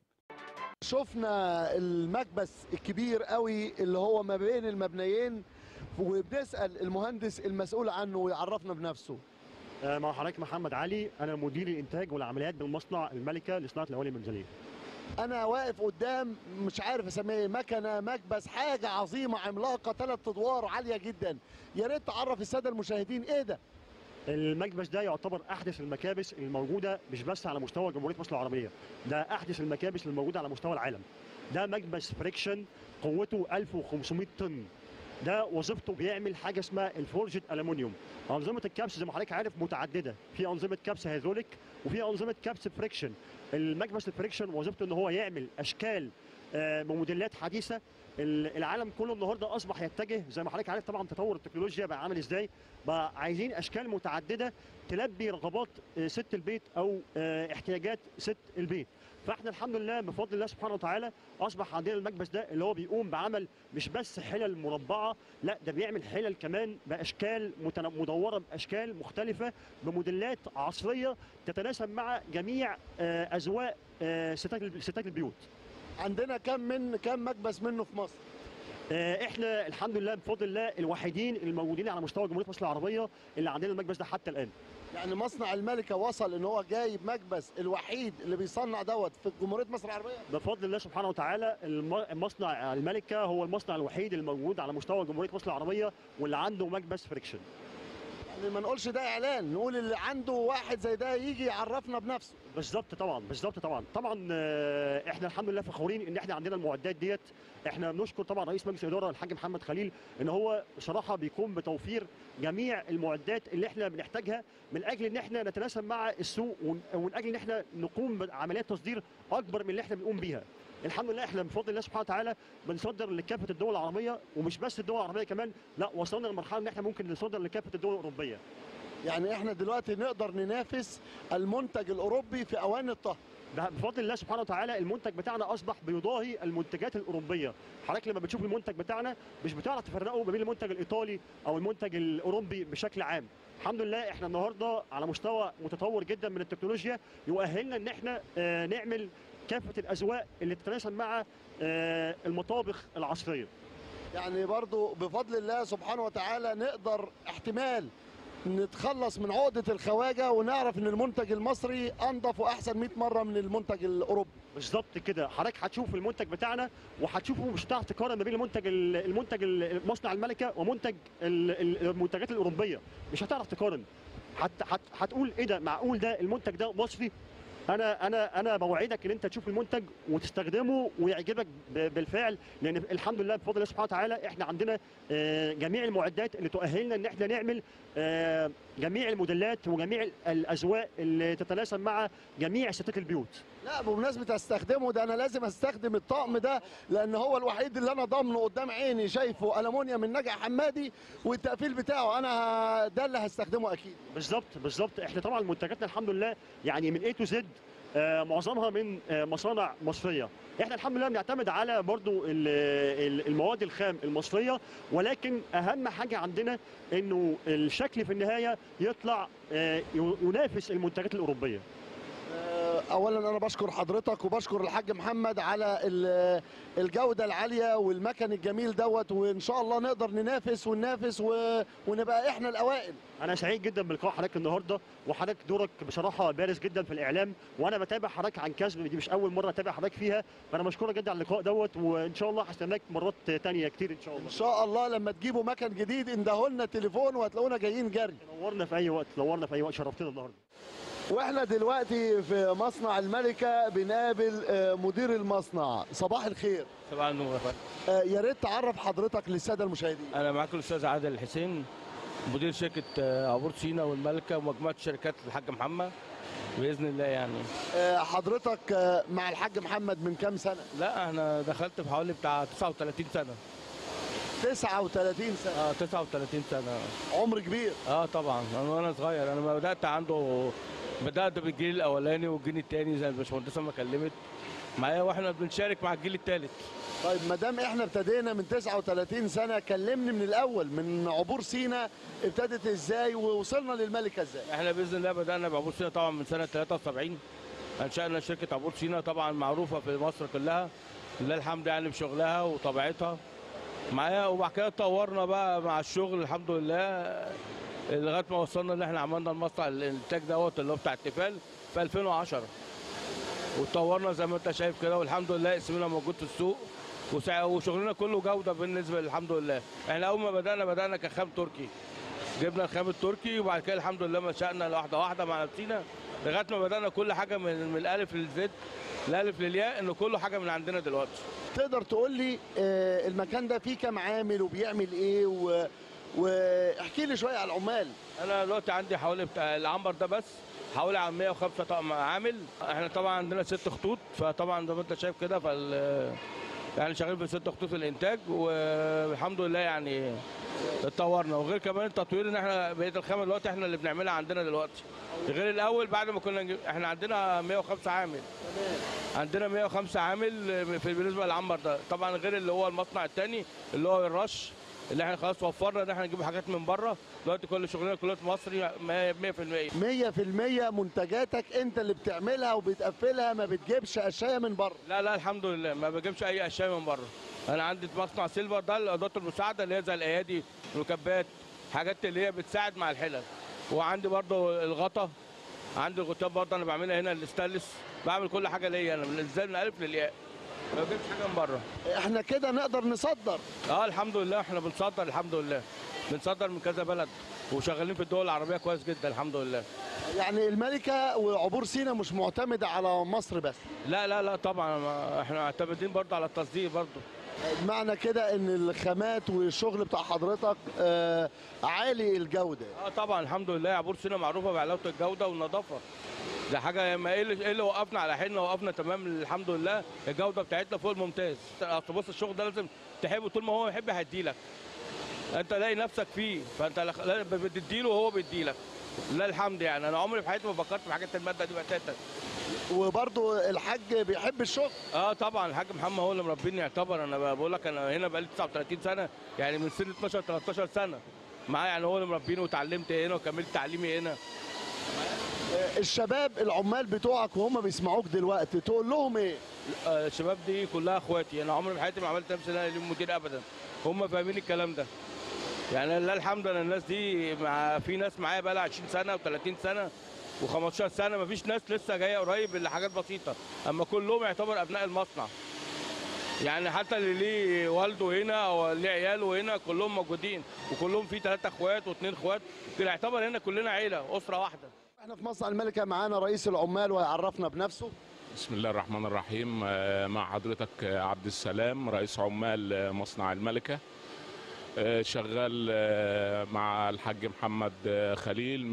S1: شفنا المكبس الكبير قوي اللي هو ما بين المبنيين، وبنسال المهندس المسؤول عنه ويعرفنا بنفسه.
S8: مع حضرتك محمد علي، انا مدير الانتاج والعمليات بالمصنع الملكه لصناعه الاواني المنزليه.
S1: انا واقف قدام مش عارف اسميه، مكنه مكبس حاجه عظيمه عملاقه 3 ادوار عاليه جدا. يا ريت تعرف الساده المشاهدين ايه ده.
S8: المكبس ده يعتبر احدث المكابس الموجوده مش بس على مستوى جمهوريه مصر العربيه، ده احدث المكابس الموجوده على مستوى العالم. ده مكبس فريكشن قوته 1500 طن. ده وظيفته بيعمل حاجه اسمها الفورجد الومنيوم. انظمه الكبس زي ما حضرتك عارف متعدده، في انظمه كبس هيدروليك وفي انظمه كبس فريكشن. المكبس الفريكشن وظيفته ان هو يعمل اشكال بموديلات حديثه. العالم كله النهارده اصبح يتجه زي ما حضرتك عارف طبعا تطور التكنولوجيا بقى عامل ازاي، بقى عايزين اشكال متعدده تلبي رغبات ست البيت او احتياجات ست البيت. فاحنا الحمد لله بفضل الله سبحانه وتعالى اصبح عندنا المكبس ده اللي هو بيقوم بعمل مش بس حلل مربعه، لا ده بيعمل حلل كمان باشكال مدوره، باشكال مختلفه، بموديلات عصريه تتناسب مع جميع اذواق ستات البيوت.
S1: عندنا كم مكبس منه في مصر؟
S8: احنا الحمد لله بفضل الله الوحيدين الموجودين على مستوى جمهوريه مصر العربيه اللي عندنا المكبس ده حتى الان.
S1: يعني مصنع الملكه وصل ان هو جايب مكبس الوحيد اللي بيصنع دوت في جمهوريه مصر العربيه؟
S8: بفضل الله سبحانه وتعالى مصنع الملكه هو المصنع الوحيد الموجود على مستوى جمهوريه مصر العربيه واللي عنده مكبس فريكشن.
S1: يعني ما نقولش ده اعلان، نقول اللي عنده واحد زي ده يجي يعرفنا بنفسه.
S8: بالظبط طبعا احنا الحمد لله فخورين ان احنا عندنا المعدات ديت. احنا بنشكر طبعا رئيس مجلس الاداره الحاج محمد خليل ان هو صراحه بيقوم بتوفير جميع المعدات اللي احنا بنحتاجها من اجل ان احنا نتناسب مع السوق ومن اجل ان احنا نقوم بعمليات تصدير اكبر من اللي احنا بنقوم بيها. الحمد لله احنا بفضل الله سبحانه وتعالى بنصدر لكافه الدول العربيه، ومش بس الدول العربيه كمان، لا وصلنا لمرحله ان احنا ممكن نصدر لكافه الدول الاوروبيه.
S1: يعني احنا دلوقتي نقدر ننافس المنتج الاوروبي في اواني الطهي.
S8: بفضل الله سبحانه وتعالى المنتج بتاعنا اصبح بيضاهي المنتجات الاوروبيه. حضرتك لما بتشوف المنتج بتاعنا مش بتعرف تفرقه ما بين المنتج الايطالي او المنتج الاوروبي بشكل عام. الحمد لله احنا النهارده على مستوى متطور جدا من التكنولوجيا يؤهلنا ان احنا نعمل كافه الاذواق اللي تتناسب مع المطابخ العصريه.
S1: يعني برضو بفضل الله سبحانه وتعالى نقدر احتمال نتخلص من عقدة الخواجة ونعرف ان المنتج المصري انضف واحسن 100 مرة من المنتج الاوروبي.
S8: بالظبط كده، حضرتك هتشوف المنتج بتاعنا وهتشوفه مش هتعرف تقارن ما بين المنتج مصنع الملكة ومنتج المنتجات الاوروبية، مش هتعرف تقارن. هتقول ايه ده، معقول ده المنتج ده مصري؟ انا بوعدك ان انت تشوف المنتج وتستخدمه ويعجبك بالفعل، لان الحمد لله بفضل الله سبحانه وتعالى احنا عندنا جميع المعدات اللي تؤهلنا ان احنا نعمل جميع الموديلات وجميع الاذواق اللي تتناسب مع جميع ستات البيوت.
S1: لا بمناسبة استخدمه ده انا لازم استخدم الطقم ده لان هو الوحيد اللي انا ضامنه قدام عيني، شايفه ألمونيوم من نجع حمادي والتقفيل بتاعه انا ده اللي هستخدمه اكيد.
S8: بالظبط احنا طبعا منتجاتنا الحمد لله يعني من A to Z معظمها من مصانع مصريه. احنا الحمد لله بنعتمد على برضو المواد الخام المصريه، ولكن اهم حاجه عندنا انه الشكل في النهايه يطلع ينافس المنتجات الاوروبيه.
S1: اولا انا بشكر حضرتك وبشكر الحاج محمد على الجوده العاليه والمكن الجميل دوت، وان شاء الله نقدر ننافس ونبقى احنا الاوائل.
S8: انا سعيد جدا بلقاء حضرتك النهارده، وحضرتك دورك بصراحه بارز جدا في الاعلام، وانا بتابع حضرتك عن كسب، دي مش اول مره اتابع حضرتك فيها، فانا مشكورك جدا على اللقاء دوت، وان شاء الله هستناك مرات تانية كتير ان شاء الله.
S1: ان شاء الله لما تجيبوا مكن جديد اندهوا لنا تليفون وهتلاقونا جايين جري.
S8: نورنا في اي وقت، شرفتنا النهارده.
S1: واحنا دلوقتي في مصنع الملكة بنقابل مدير المصنع. صباح الخير.
S9: صباح النور يا فندم.
S1: يا ريت تعرف حضرتك للساده المشاهدين.
S9: انا معاكم الاستاذ عادل الحسين، مدير شركه عبور سينا والملكه ومجموعه شركات الحاج محمد باذن الله. يعني
S1: حضرتك مع الحاج محمد من كام سنه؟
S9: لا انا دخلت في حوالي بتاع 39 سنه.
S1: 39 سنه؟
S9: 39 سنه.
S1: عمر كبير.
S9: طبعا وانا صغير، انا بدات بالجيل الاولاني والجيل الثاني زي الباشمهندسه ما كلمت معايا، واحنا بنشارك مع الجيل الثالث.
S1: طيب ما دام احنا ابتدينا من 39 سنه، كلمني من الاول، من عبور سينا ابتدت ازاي ووصلنا للملكه ازاي؟
S9: احنا باذن الله بدانا بعبور سينا طبعا من سنه 73. انشانا شركه عبور سينا طبعا معروفه في مصر كلها لله الحمد يعني بشغلها وطبيعتها معايا، وبعد كده اتطورنا بقى مع الشغل الحمد لله لغايه ما وصلنا ان احنا عملنا المصنع الانتاج دوت اللي هو بتاع التيفال في 2010، واتطورنا زي ما انت شايف كده، والحمد لله اسمنا موجود في السوق وشغلنا كله جوده بالنسبه الحمد لله. احنا اول ما بدانا كخام تركي، جبنا الخام التركي وبعد كده الحمد لله مشأنا واحده واحده مع نفسنا لغايه ما بدانا كل حاجه من الالف للزد، الالف للياء، انه كل حاجه من عندنا دلوقتي.
S1: تقدر تقول لي المكان ده فيه كام عامل وبيعمل ايه واحكي لي شويه على العمال.
S9: انا دلوقتي عندي حوالي بتاع العنبر ده بس حوالي عن 105 طقم عامل. احنا طبعا عندنا 6 خطوط، فطبعا زي ما انت شايف كده يعني شغالين في 6 خطوط الانتاج، والحمد لله يعني اتطورنا. وغير كمان التطوير ان احنا بقيه الخامه دلوقتي احنا اللي بنعملها عندنا دلوقتي، غير الاول بعد ما كنا احنا عندنا 105 عامل. عندنا 105 عامل بالنسبه للعنبر ده، طبعا غير اللي هو المصنع الثاني اللي هو الرش اللي احنا خلاص وفرنا ان احنا نجيب حاجات من بره. دلوقتي كل شغلنا كلها مصري 100%.
S1: 100% منتجاتك انت اللي بتعملها وبتقفلها، ما بتجيبش اشياء من بره؟
S9: لا الحمد لله ما بجيبش اي اشياء من بره. انا عندي مصنع سيلفر ده الادوات المساعده اللي هي زي الايادي، المكبات، حاجات اللي هي بتساعد مع الحلل. وعندي برضه عندي الغطيات برضه انا بعملها هنا الاستانلس، بعمل كل حاجه ليا انا من الالف للياء، ما بجيبش حاجه من بره.
S1: احنا كده نقدر نصدر؟
S9: الحمد لله احنا بنصدر الحمد لله، بنصدر من كذا بلد وشغالين في الدول العربيه كويس جدا الحمد لله.
S1: يعني الملكه وعبور سينا مش معتمده على مصر بس؟
S9: لا طبعا احنا معتمدين برضه على التصدير برضه.
S1: معنى كده ان الخامات والشغل بتاع حضرتك عالي الجوده؟
S9: طبعا الحمد لله عبور سينا معروفه بعلاوه الجوده والنظافه. ده حاجه ما ايه اللي وقفنا على حيلنا، وقفنا تمام الحمد لله. الجوده بتاعتنا فوق الممتاز. اصل بص الشغل ده لازم تحبه، طول ما هو يحب هيديلك، انت لاقي نفسك فيه، فانت بتديله وهو بيديلك. لا الحمد يعني انا عمري في حياتي ما فكرت في حاجات الماده دي بتاتا.
S1: وبرضه الحاج بيحب الشغل.
S9: طبعا الحاج محمد هو اللي مربيني يعتبر. انا بقول لك انا هنا بقالي 39 سنه، يعني من سن 12 13 سنه معاه، يعني هو اللي مربيني وتعلمت هنا وكملت تعليمي هنا.
S1: الشباب العمال بتوعك وهم بيسمعوك دلوقتي تقول لهم ايه؟
S9: الشباب دي كلها اخواتي، انا عمري في حياتي ما عملت نفسي انا اليوم مدير ابدا، هم فاهمين الكلام ده. يعني لا الحمد لله الناس دي في ناس معايا بقى لها 20 سنه و30 سنه و15 سنه، ما فيش ناس لسه جايه قريب الا حاجات بسيطه، اما كلهم يعتبر ابناء المصنع. يعني حتى اللي ليه والده هنا او ليه عياله هنا كلهم موجودين، وكلهم في 3 اخوات و2 اخوات، يعتبر هنا كلنا عيله اسره واحده.
S1: احنا في مصنع الملكه معانا رئيس العمال وهيعرفنا بنفسه.
S10: بسم الله الرحمن الرحيم. مع حضرتك عبد السلام رئيس عمال مصنع الملكه. شغال مع الحاج محمد خليل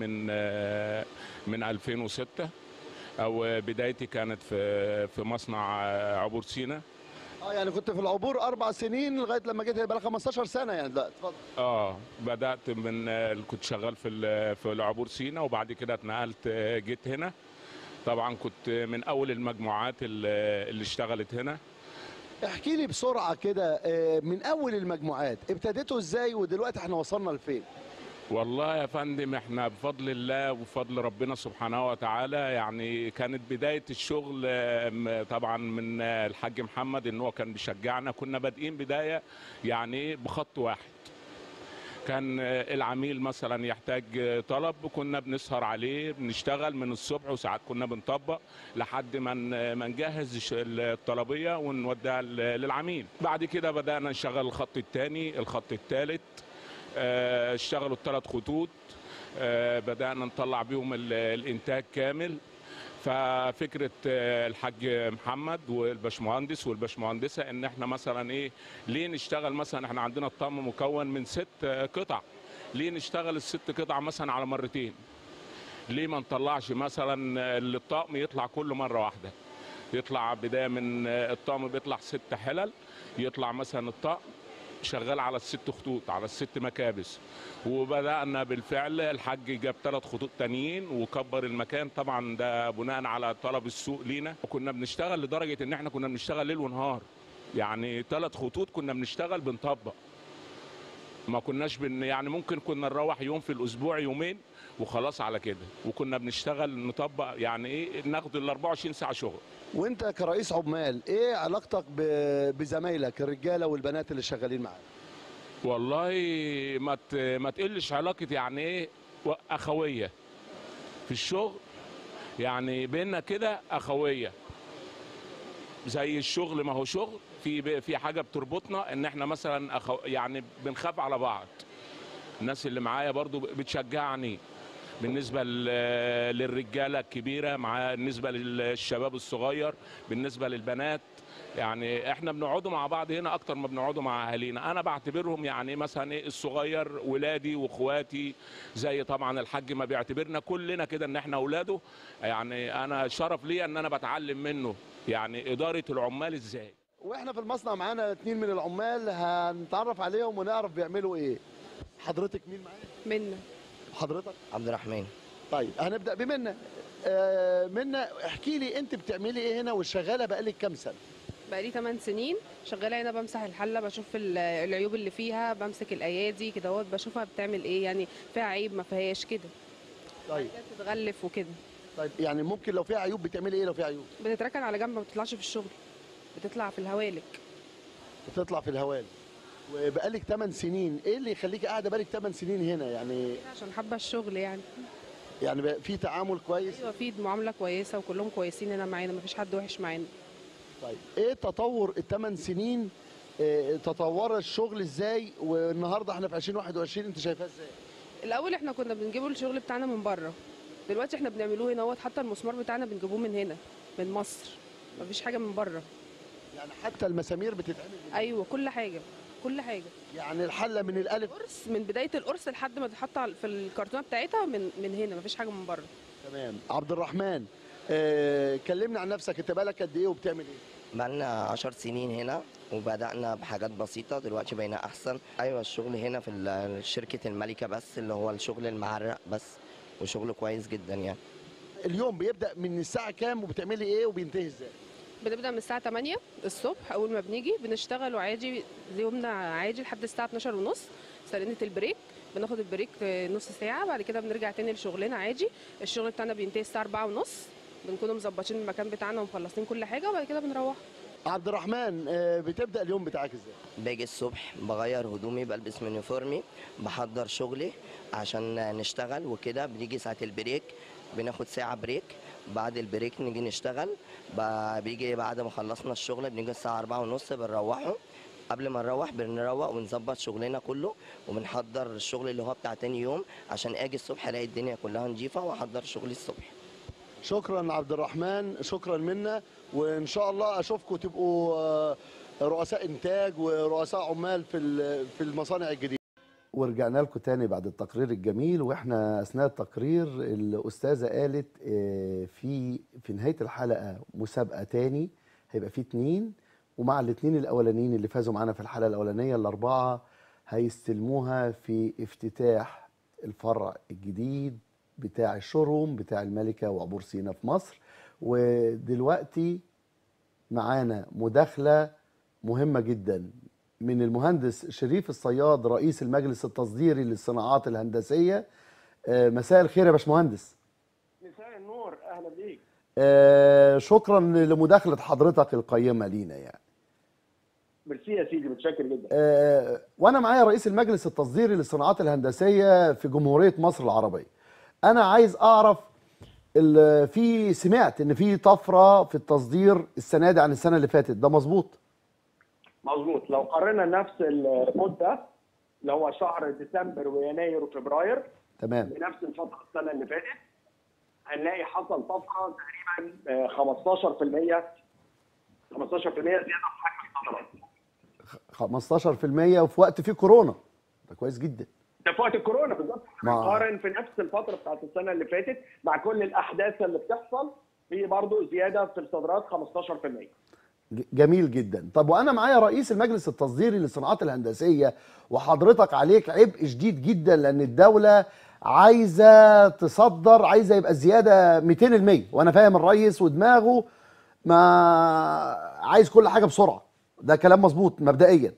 S10: من 2006، او بدايتي كانت في مصنع عبور سينا.
S1: يعني كنت في العبور 4 سنين لغايه لما جيت هيبقى 15 سنه يعني. لا اتفضل.
S10: بدات كنت شغال في العبور سينا، وبعد كده اتنقلت جيت هنا. طبعا كنت من اول المجموعات اللي اشتغلت هنا.
S1: احكي لي بسرعه كده من اول المجموعات ابتديتوا ازاي ودلوقتي احنا وصلنا لفين؟
S10: والله يا فندم احنا بفضل الله وبفضل ربنا سبحانه وتعالى، يعني كانت بداية الشغل طبعا من الحاج محمد ان هو كان بيشجعنا. كنا بادئين بداية يعني بخط واحد، كان العميل مثلا يحتاج طلب كنا بنسهر عليه، بنشتغل من الصبح وساعات كنا بنطبق لحد ما نجهز الطلبية ونوديها للعميل. بعد كده بدأنا نشغل الخط الثاني الخط الثالث، اشتغلوا ال3 خطوط، بدأنا نطلع بيهم الإنتاج كامل. ففكرة الحاج محمد والباشمهندس والباشمهندسة ان احنا مثلا ايه، ليه نشتغل مثلا، احنا عندنا الطقم مكون من 6 قطع، ليه نشتغل ال6 قطع مثلا على مرتين؟ ليه ما نطلعش مثلا الطقم يطلع كل مرة واحدة؟ يطلع بداية من الطقم بيطلع 6 حلل، يطلع مثلا الطقم شغال على ال6 خطوط على ال6 مكابس. وبدأنا بالفعل، الحاج جاب 3 خطوط تانيين وكبر المكان، طبعا ده بناء على طلب السوق لينا. وكنا بنشتغل لدرجة ان احنا كنا بنشتغل ليل ونهار، يعني 3 خطوط كنا بنشتغل بنطبق، ما كناش يعني ممكن كنا نروح يوم في الاسبوع يومين وخلاص على كده، وكنا بنشتغل نطبق يعني ايه، ناخد ال 24 ساعة شغل.
S1: وانت كرئيس عمال ايه علاقتك بزمايلك الرجاله والبنات اللي شغالين معاك؟
S10: والله ما تقلش علاقه، يعني ايه، اخويه في الشغل، يعني بينا كده اخويه زي الشغل. ما هو شغل في حاجه بتربطنا ان احنا مثلا يعني بنخاف على بعض. الناس اللي معايا برضو بتشجعني بالنسبه للرجاله الكبيره، مع بالنسبه للشباب الصغير، بالنسبه للبنات. يعني احنا بنقعدوا مع بعض هنا اكتر ما بنقعدوا مع اهالينا. انا بعتبرهم يعني مثلا ايه، الصغير ولادي واخواتي، زي طبعا الحاج ما بيعتبرنا كلنا كده ان احنا اولاده. يعني انا شرف لي ان انا بتعلم منه يعني اداره العمال ازاي.
S1: واحنا في المصنع معانا 2 من العمال هنتعرف عليهم ونعرف بيعملوا ايه. حضرتك مين معايا؟
S11: منى.
S1: حضرتك؟
S12: عبد الرحمن.
S1: طيب هنبدا بمنى. منى احكي لي انت بتعملي ايه هنا وشغاله بقالك كام سنه؟
S11: بقالي 8 سنين شغاله هنا، بمسح الحله، بشوف العيوب اللي فيها، بمسك الايادي كده اهوت، بشوفها بتعمل ايه، يعني فيها عيب ما فيهاش كده.
S1: طيب
S11: بتتغلف وكده.
S1: طيب يعني ممكن لو فيها عيوب بتعملي ايه لو فيها عيوب؟
S11: بتتركن على جنب، ما بتطلعش في الشغل، بتطلع في الهوالك.
S1: بتطلع في الهوالك. وبقالك 8 سنين، ايه اللي يخليكي قاعده بقالك 8 سنين هنا يعني؟
S11: عشان حابه الشغل يعني.
S1: يعني في تعامل كويس؟
S11: ايوه في معامله كويسه وكلهم كويسين هنا معانا، ما فيش حد وحش معانا.
S1: طيب ايه تطور ال8 سنين؟ تطور الشغل ازاي والنهارده احنا في 2021 انت شايفاه ازاي؟
S11: الاول احنا كنا بنجيبه الشغل بتاعنا من بره، دلوقتي احنا بنعملوه هنا اهوت، حتى المسمار بتاعنا بنجيبوه من هنا من مصر، ما فيش حاجه من بره.
S1: يعني حتى المسامير بتتعمل هنا؟
S11: ايوه كل حاجه كل حاجه.
S1: يعني الحله من الالف،
S11: القرص من بدايه القرص لحد ما تتحط في الكرتونه بتاعتها من هنا، ما فيش حاجه من بره.
S1: تمام. عبد الرحمن كلمنا عن نفسك، انت بقالك قد ايه وبتعمل ايه؟
S12: بقالنا 10 سنين هنا، وبدأنا بحاجات بسيطة، دلوقتي بقينا أحسن. أيوة الشغل هنا في شركة الملكة بس اللي هو الشغل المعرق بس، وشغل كويس جدا يعني.
S1: اليوم بيبدا من الساعه كام وبتعملي ايه وبينتهي ازاي؟
S11: بنبدا من الساعه 8 الصبح. اول ما بنيجي بنشتغل عادي يومنا عادي لحد الساعه 12:30 استنى البريك. بناخد البريك نص ساعه، بعد كده بنرجع تاني لشغلنا عادي. الشغل بتاعنا بينتهي الساعه 4:30، بنكون مظبطين المكان بتاعنا ومخلصين كل حاجه، وبعد كده بنروح.
S1: عبد الرحمن، بتبدا اليوم بتاعك ازاي؟
S12: باجي الصبح بغير هدومي، بلبس يونيفورمي، بحضر شغلي عشان نشتغل وكده. بنيجي ساعة البريك، بناخد ساعة بريك. بعد البريك نيجي نشتغل. بيجي بعد ما خلصنا الشغل بنيجي الساعة 4:30 بنروحوا. قبل ما نروح بنروق ونظبط شغلنا كله، وبنحضر الشغل اللي هو بتاع تاني يوم عشان اجي الصبح الاقي الدنيا كلها نظيفة واحضر شغلي الصبح.
S1: شكرا عبد الرحمن، شكرا منا، وان شاء الله اشوفكم تبقوا رؤساء انتاج ورؤساء عمال في المصانع الجديده. ورجعنا لكم تاني بعد التقرير الجميل، واحنا اثناء التقرير الاستاذه قالت في نهايه الحلقه مسابقه تاني هيبقى في 2، ومع الاثنين الاولانيين اللي فازوا معانا في الحلقه الاولانيه ال4 هيستلموها في افتتاح الفرع الجديد بتاع الشوروم بتاع الملكة وعبور سينا في مصر. ودلوقتي معانا مداخلة مهمة جدا من المهندس شريف الصياد رئيس المجلس التصديري للصناعات الهندسية. مساء الخير يا باشمهندس.
S13: مساء النور، اهلا بيك.
S1: شكرا لمداخلة حضرتك القيمة لينا يعني.
S13: ميرسي يا سيدي، متشكر جدا.
S1: وانا معايا رئيس المجلس التصديري للصناعات الهندسية في جمهورية مصر العربية. انا عايز اعرف سمعت ان في طفره في التصدير السنه دي عن السنه اللي فاتت، ده مظبوط؟
S13: مظبوط. لو قارنا نفس المده اللي هو شهر ديسمبر ويناير وفبراير
S1: تمام
S13: بنفس الفتره السنه اللي فاتت، هنلاقي حصل طفره تقريبا 15% زياده في حجم الصادرات.
S1: 15% وفي وقت فيه كورونا، ده كويس جدا.
S13: ده في وقت الكورونا بالظبط. نقارن في نفس الفتره بتاعت السنه اللي فاتت مع كل الاحداث اللي بتحصل، في برضه زياده في الصادرات 15%.
S1: جميل جدا. طب وانا معايا رئيس المجلس التصديري للصناعات الهندسيه، وحضرتك عليك عبء شديد جدا لان الدوله عايزه تصدر، عايزه يبقى الزياده 200%، وانا فاهم الرئيس ودماغه ما عايز كل حاجه بسرعه. ده كلام مظبوط مبدئيا؟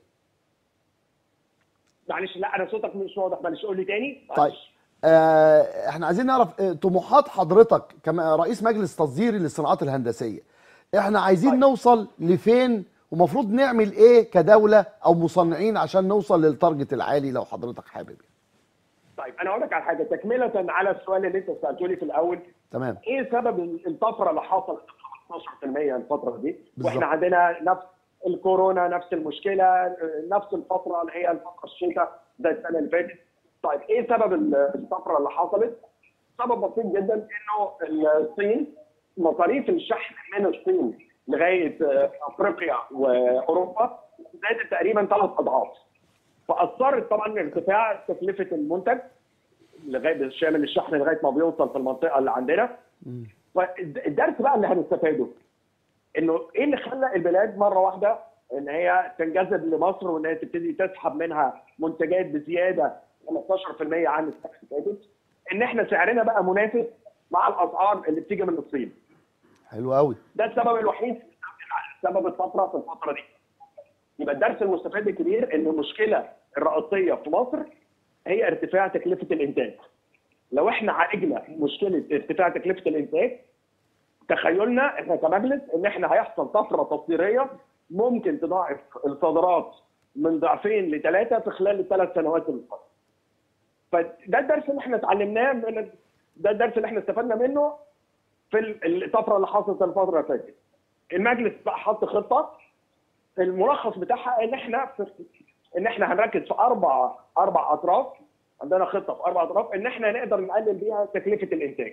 S13: معلش لا انا صوتك مش واضح، معلش قول لي تاني.
S1: طيب احنا عايزين نعرف طموحات حضرتك كرئيس مجلس تصديري للصناعات الهندسيه. احنا عايزين نوصل لفين ومفروض نعمل ايه كدوله او مصنعين عشان نوصل للتارجت العالي لو حضرتك حابب.
S13: طيب انا اقول لك على حاجه تكمله على السؤال اللي انت سالته لي في الاول.
S1: تمام.
S13: ايه سبب الطفره اللي حصلت 15% الفتره دي؟
S1: بالزبط.
S13: واحنا عندنا نفس الكورونا، نفس المشكله، نفس الفتره اللي هي الفتره الشتاء زي السنه اللي فاتت. طيب ايه سبب الطفره اللي حصلت؟ سبب بسيط جدا انه الصين مصاريف الشحن من الصين لغايه افريقيا واوروبا زادت تقريبا 3 أضعاف. فاثرت طبعا ارتفاع تكلفه المنتج لغايه شامل الشحن لغايه ما بيوصل في المنطقه اللي عندنا. فالدرس بقى اللي هنستفاده انه ايه اللي خلى البلاد مره واحده ان هي تنجذب لمصر وان هي تبتدي تسحب منها منتجات بزياده 15% عن السنه اللي فاتت؟ ان احنا سعرنا بقى منافس مع الاسعار اللي بتيجي من الصين.
S1: حلو قوي.
S13: ده السبب الوحيد، سبب الطفره في الفتره دي. يبقى الدرس المستفاد الكبير ان المشكله الرئيسيه في مصر هي ارتفاع تكلفه الانتاج. لو احنا عالجنا مشكله ارتفاع تكلفه الانتاج، تخيلنا احنا كمجلس ان احنا هيحصل طفره تصديريه ممكن تضاعف الصادرات من 2 ل 3 في خلال ال3 سنوات اللي فاتت. فده الدرس اللي احنا اتعلمناه ده الدرس اللي احنا استفدنا منه في الطفره اللي حصلت الفتره اللي فاتت. المجلس بقى حط خطه الملخص بتاعها ان احنا هنركز في اربع اطراف. عندنا خطه في 4 اطراف ان احنا نقدر نقلل بيها تكلفه الانتاج.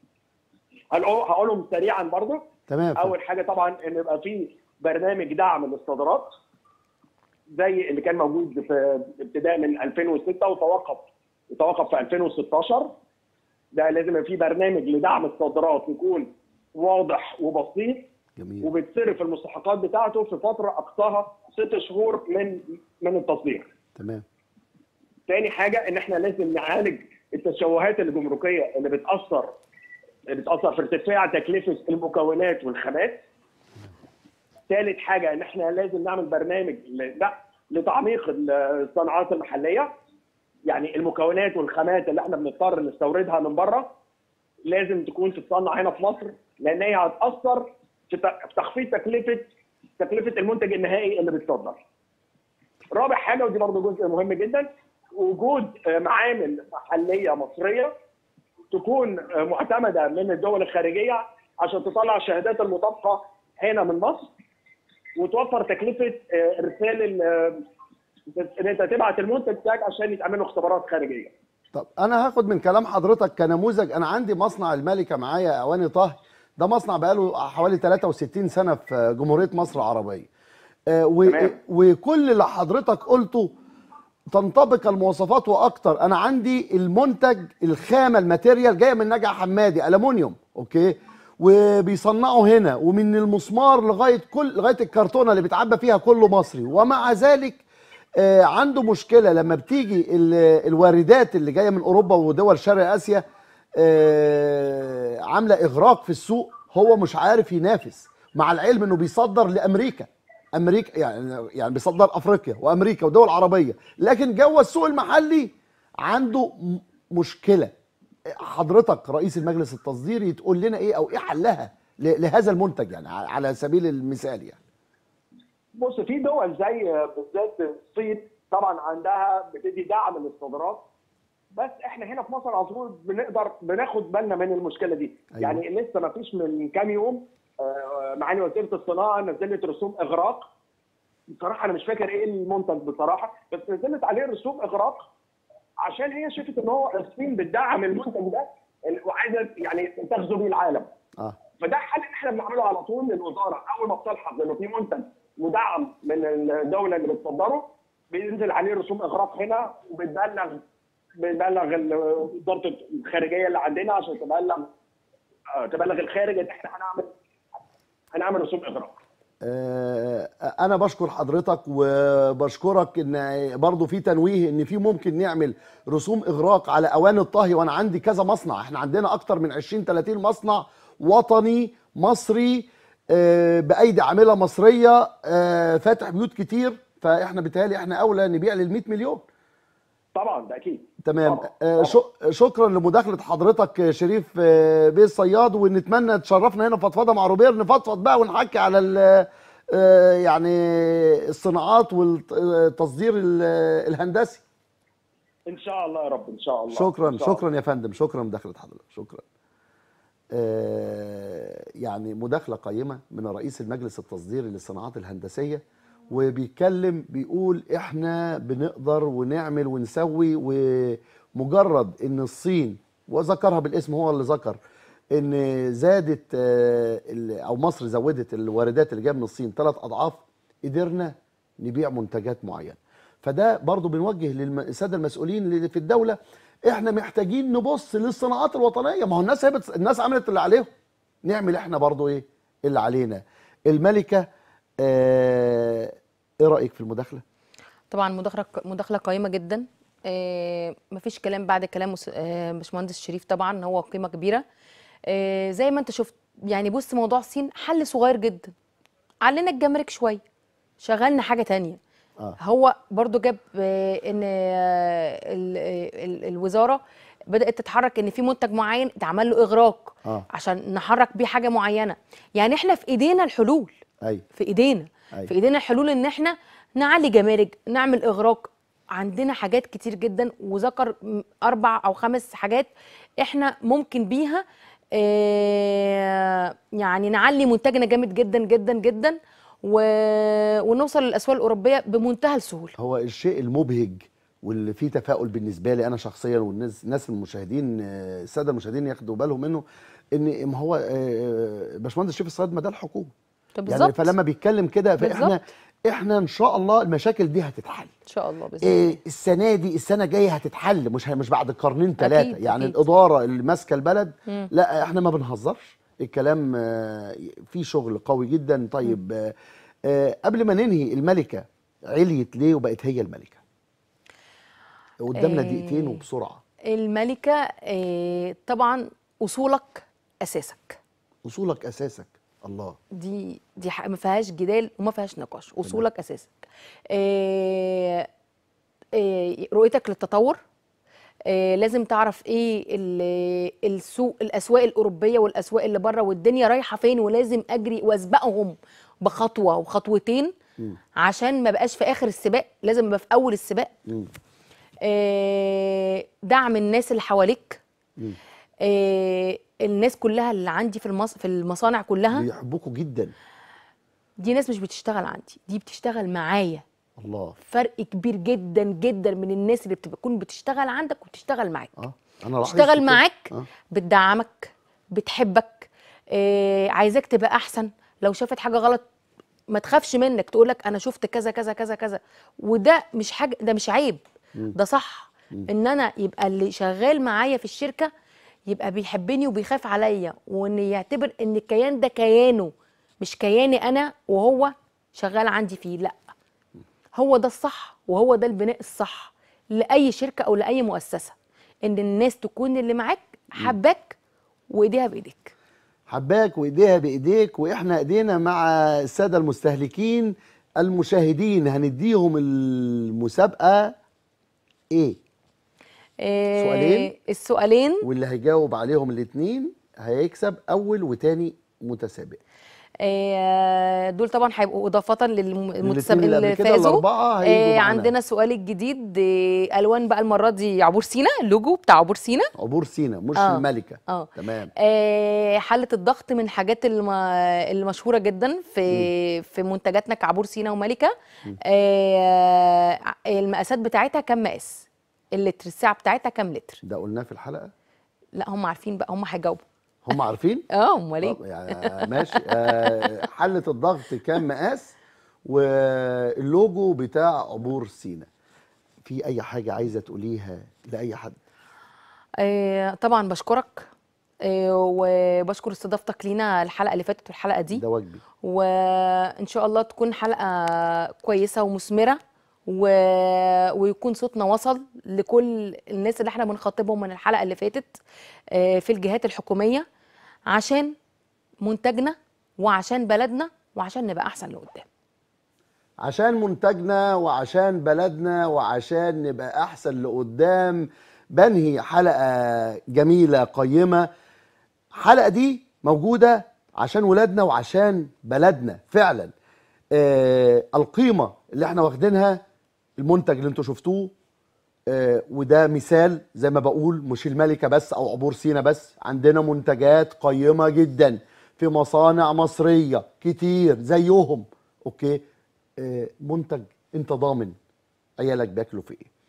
S13: هقولهم سريعا برضو.
S1: تمام.
S13: اول حاجه طبعا ان يبقى في برنامج دعم للصادرات زي اللي كان موجود في ابتداء من 2006 وتوقف في 2016. ده لازم يبقى في برنامج لدعم الصادرات يكون واضح وبسيط.
S1: جميل.
S13: وبتصرف المستحقات بتاعته في فتره اقصاها 6 شهور من التصدير.
S1: تمام.
S13: تاني حاجه ان احنا لازم نعالج التشوهات الجمركيه اللي بتاثر بتاثر في ارتفاع تكلفه المكونات والخامات. ثالث حاجه ان احنا لازم نعمل برنامج لتعميق الصناعات المحليه. يعني المكونات والخامات اللي احنا بنضطر نستوردها من بره لازم تكون تتصنع هنا في مصر، لان هي هتاثر في تخفيض تكلفه المنتج النهائي اللي بيتصدر. رابع حاجه ودي برضه جزء مهم جدا، وجود معامل محليه مصريه تكون معتمده من الدول الخارجيه عشان تطلع الشهادات المطابقه هنا من مصر، وتوفر تكلفه ارسال ان انت تبعت المنتج بتاعك عشان يتعمل له اختبارات خارجيه.
S1: طب انا هاخد من كلام حضرتك كنموذج. انا عندي مصنع الملكه معايا اواني طهي، ده مصنع بقاله حوالي 63 سنه في جمهوريه مصر العربيه. وكل اللي حضرتك قلته تنطبق المواصفات واكتر. انا عندي المنتج الخامه الماتيريال جايه من نجع حمادي الومنيوم، اوكي، وبيصنعوا هنا، ومن المسمار لغايه الكرتونه اللي بيتعبى فيها كله مصري. ومع ذلك عنده مشكله لما بتيجي الواردات اللي جايه من اوروبا ودول شرق اسيا عامله اغراق في السوق، هو مش عارف ينافس، مع العلم انه بيصدر لامريكا يعني بيصدر افريقيا وامريكا ودول عربيه، لكن جوه السوق المحلي عنده مشكله. حضرتك رئيس المجلس التصديري تقول لنا ايه او ايه حلها لهذا المنتج يعني على سبيل المثال يعني؟
S13: بص، في دول زي بالذات الصين طبعا عندها بتدي دعم للصادرات، بس احنا هنا في مصر على طول بناخد بالنا من المشكله دي. أيوة. يعني لسه ما فيش من كام يوم معالي وزيره الصناعه نزلت رسوم اغراق. بصراحه انا مش فاكر ايه المنتج بصراحه، بس نزلت عليه رسوم اغراق عشان هي شافت ان هو الصين بتدعم المنتج ده وعايزه يعني تغزو بيه العالم. فده حل احنا بنعمله على طول للوزاره. اول ما بتلحظ انه في منتج مدعم من الدوله اللي بتصدره بينزل عليه رسوم اغراق هنا، وبتبلغ وزاره الخارجيه اللي عندنا عشان تبلغ الخارج ان احنا هنعمل رسوم اغراق.
S1: انا بشكر حضرتك وبشكرك ان برضو في تنويه ان في ممكن نعمل رسوم اغراق على اواني الطهي. وانا عندي كذا مصنع، احنا عندنا اكتر من 20-30 مصنع وطني مصري بايدي عامله مصريه فاتح بيوت كتير، فاحنا بالتالي احنا اولى نبيع لل100 مليون.
S13: طبعا ده اكيد.
S1: تمام. شكرا لمداخله حضرتك شريف بيه الصياد، ونتمنى تشرفنا هنا فضفضه مع روبير، نفضفض بقى ونحكي على يعني الصناعات والتصدير الهندسي
S13: ان شاء الله يا رب. ان شاء الله.
S1: شكرا يا فندم، شكرا لمداخله حضرتك، شكرا. يعني مداخله قيمه من رئيس المجلس التصديري للصناعات الهندسيه، وبيتكلم بيقول احنا بنقدر ونعمل ونسوي. ومجرد ان الصين، وذكرها بالاسم، هو اللي ذكر ان زادت او مصر زودت الواردات اللي جايه من الصين 3 أضعاف، قدرنا نبيع منتجات معينه. فده برضو بنوجه للساده المسؤولين اللي في الدوله، احنا محتاجين نبص للصناعات الوطنيه. ما هو الناس عملت اللي عليهم، نعمل احنا برضو ايه اللي علينا. الملكه ايه رايك في المداخله؟
S2: طبعا مداخله قيمه جدا. مفيش كلام بعد كلام باشمهندس شريف، طبعا هو قيمه كبيره. زي ما انت شفت يعني، بص موضوع الصين حل صغير جدا، علينا الجمارك شويه، شغلنا حاجه تانية. هو برضو جاب ان الوزاره بدات تتحرك ان في منتج معين اتعمل له اغراق عشان نحرك بيه حاجه معينه. يعني احنا في ايدينا الحلول.
S1: أيوة.
S2: في ايدينا. أيوة. في ايدينا الحلول ان احنا نعلي جمارك، نعمل اغراق. عندنا حاجات كتير جدا، وذكر 4 أو 5 حاجات احنا ممكن بيها يعني نعلي منتجنا جامد جدا جدا جدا، ونوصل للاسواق الاوروبيه بمنتهى السهوله.
S1: هو الشيء المبهج واللي فيه تفاؤل بالنسبه لي انا شخصيا، والناس المشاهدين الساده المشاهدين ياخدوا بالهم منه، ان ما هو باشمهندس شريف الصياد ما ده الحكومه. يعني فلما بيتكلم كده، فاحنا ان شاء الله المشاكل دي هتتحل ان
S2: شاء الله باذن الله.
S1: السنه الجايه هتتحل، مش بعد قرنين 3 يعني. أكيد. الاداره اللي ماسكه البلد لا احنا ما بنهزرش، الكلام فيه شغل قوي جدا. طيب قبل ما ننهي، الملكه عليت ليه وبقت هي الملكه؟ قدامنا دقيقتين وبسرعه.
S2: الملكه طبعا اصولك اساسك.
S1: اصولك اساسك. الله.
S2: دي ما فيهاش جدال وما فيهاش نقاش، اصولك اساسك. رؤيتك للتطور. لازم تعرف ايه الاسواق الاوروبيه والاسواق اللي بره والدنيا رايحه فين، ولازم اجري واسبقهم بخطوه وخطوتين عشان ما بقاش في اخر السباق، لازم ابقى في اول السباق. دعم الناس اللي حواليك. الناس كلها اللي عندي في المصانع كلها
S1: بيحبوكوا جدا.
S2: دي ناس مش بتشتغل عندي، دي بتشتغل معايا.
S1: الله.
S2: فرق كبير جدا جدا من الناس اللي بتكون بتشتغل عندك وبتشتغل معاك.
S1: انا
S2: بتشتغل معاك بتدعمك، بتحبك، عايزاك تبقى احسن. لو شافت حاجه غلط ما تخافش منك، تقولك انا شفت كذا كذا كذا كذا، وده مش حاجه، ده مش عيب، ده صح. ان انا يبقى اللي شغال معايا في الشركه يبقى بيحبني وبيخاف عليا، وان يعتبر ان الكيان ده كيانه مش كياني انا وهو شغال عندي فيه. لا، هو ده الصح، وهو ده البناء الصح لاي شركه او لاي مؤسسه، ان الناس تكون اللي معاك حباك وايديها بايديك.
S1: حباك وايديها بايديك. واحنا ايدينا مع الساده المستهلكين المشاهدين. هنديهم المسابقه ايه؟
S2: السؤالين
S1: واللي هيجاوب عليهم الاثنين هيكسب اول وتاني متسابق.
S2: دول طبعا هيبقوا اضافه للمتسابقين اللي فازوا. عندنا السؤال الجديد، الوان بقى المره دي عبور سينا، اللوجو بتاع عبور سينا.
S1: عبور سينا مش الملكه. تمام.
S2: حله الضغط من الحاجات المشهوره جدا في منتجاتنا كعبور سينا وملكه. المقاسات بتاعتها كام مقاس؟ اللتر، الساعه بتاعتها كام لتر؟
S1: ده قلناه في الحلقه.
S2: لا هم عارفين بقى، هم هيجاوبوا.
S1: هم عارفين؟
S2: امال ايه؟
S1: يعني ماشي. حله الضغط كام مقاس، واللوجو بتاع عبور سينا. في اي حاجه عايزه تقوليها لاي حد؟
S2: طبعا بشكرك، وبشكر استضافتك لينا الحلقه اللي فاتت والحلقه دي.
S1: ده واجبي.
S2: وان شاء الله تكون حلقه كويسه ومثمره، ويكون صوتنا وصل لكل الناس اللي احنا بنخاطبهم من الحلقه اللي فاتت في الجهات الحكوميه، عشان منتجنا وعشان بلدنا وعشان نبقى احسن لقدام.
S1: عشان منتجنا وعشان بلدنا وعشان نبقى احسن لقدام. بنهي حلقه جميله قيمه. الحلقه دي موجوده عشان ولادنا وعشان بلدنا فعلا. القيمه اللي احنا واخدينها المنتج اللي انتوا شفتوه، وده مثال زي ما بقول، مش الملكه بس او عبور سينا بس، عندنا منتجات قيمه جدا في مصانع مصريه كتير زيهم. اوكي. منتج انت ضامن عيالك بياكلوا في ايه.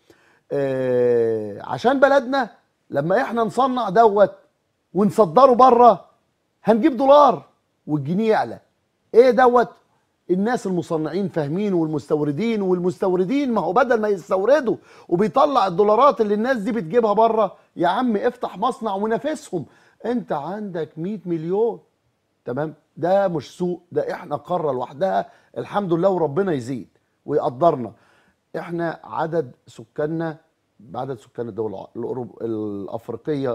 S1: عشان بلدنا لما احنا نصنع دوت ونصدره بره هنجيب دولار والجنيه يعلى. ايه دوت؟ الناس المصنعين فاهمين، والمستوردين ما هو بدل ما يستوردوا وبيطلع الدولارات اللي الناس دي بتجيبها بره، يا عم افتح مصنع ونافسهم. انت عندك 100 مليون. تمام. ده مش سوق، ده احنا قاره لوحدها الحمد لله، وربنا يزيد ويقدرنا. احنا عدد سكاننا بعدد سكان الدول الافريقيه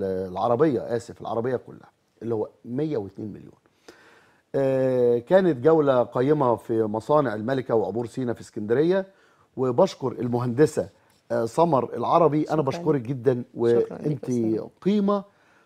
S1: العربيه كلها اللي هو 102 مليون. كانت جولة قيمة في مصانع الملكة وعبور سينا في اسكندرية. وبشكر المهندسة سمر العربي. أنا بشكرك جدا، وأنت قيمة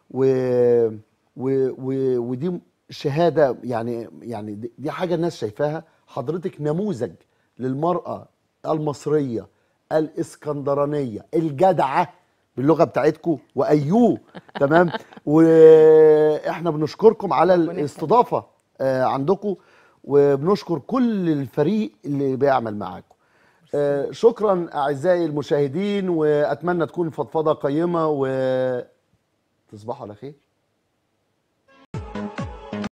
S1: ودي شهادة. يعني دي حاجة الناس شايفاها. حضرتك نموذج للمرأة المصرية الاسكندرانية الجدعة باللغة بتاعتكم وأيوه. تمام. وإحنا بنشكركم على الاستضافة عندكم، وبنشكر كل الفريق اللي بيعمل معاكم. شكرا أعزائي المشاهدين، وأتمنى تكون فضفضة قيمة، وتصبحوا على خير.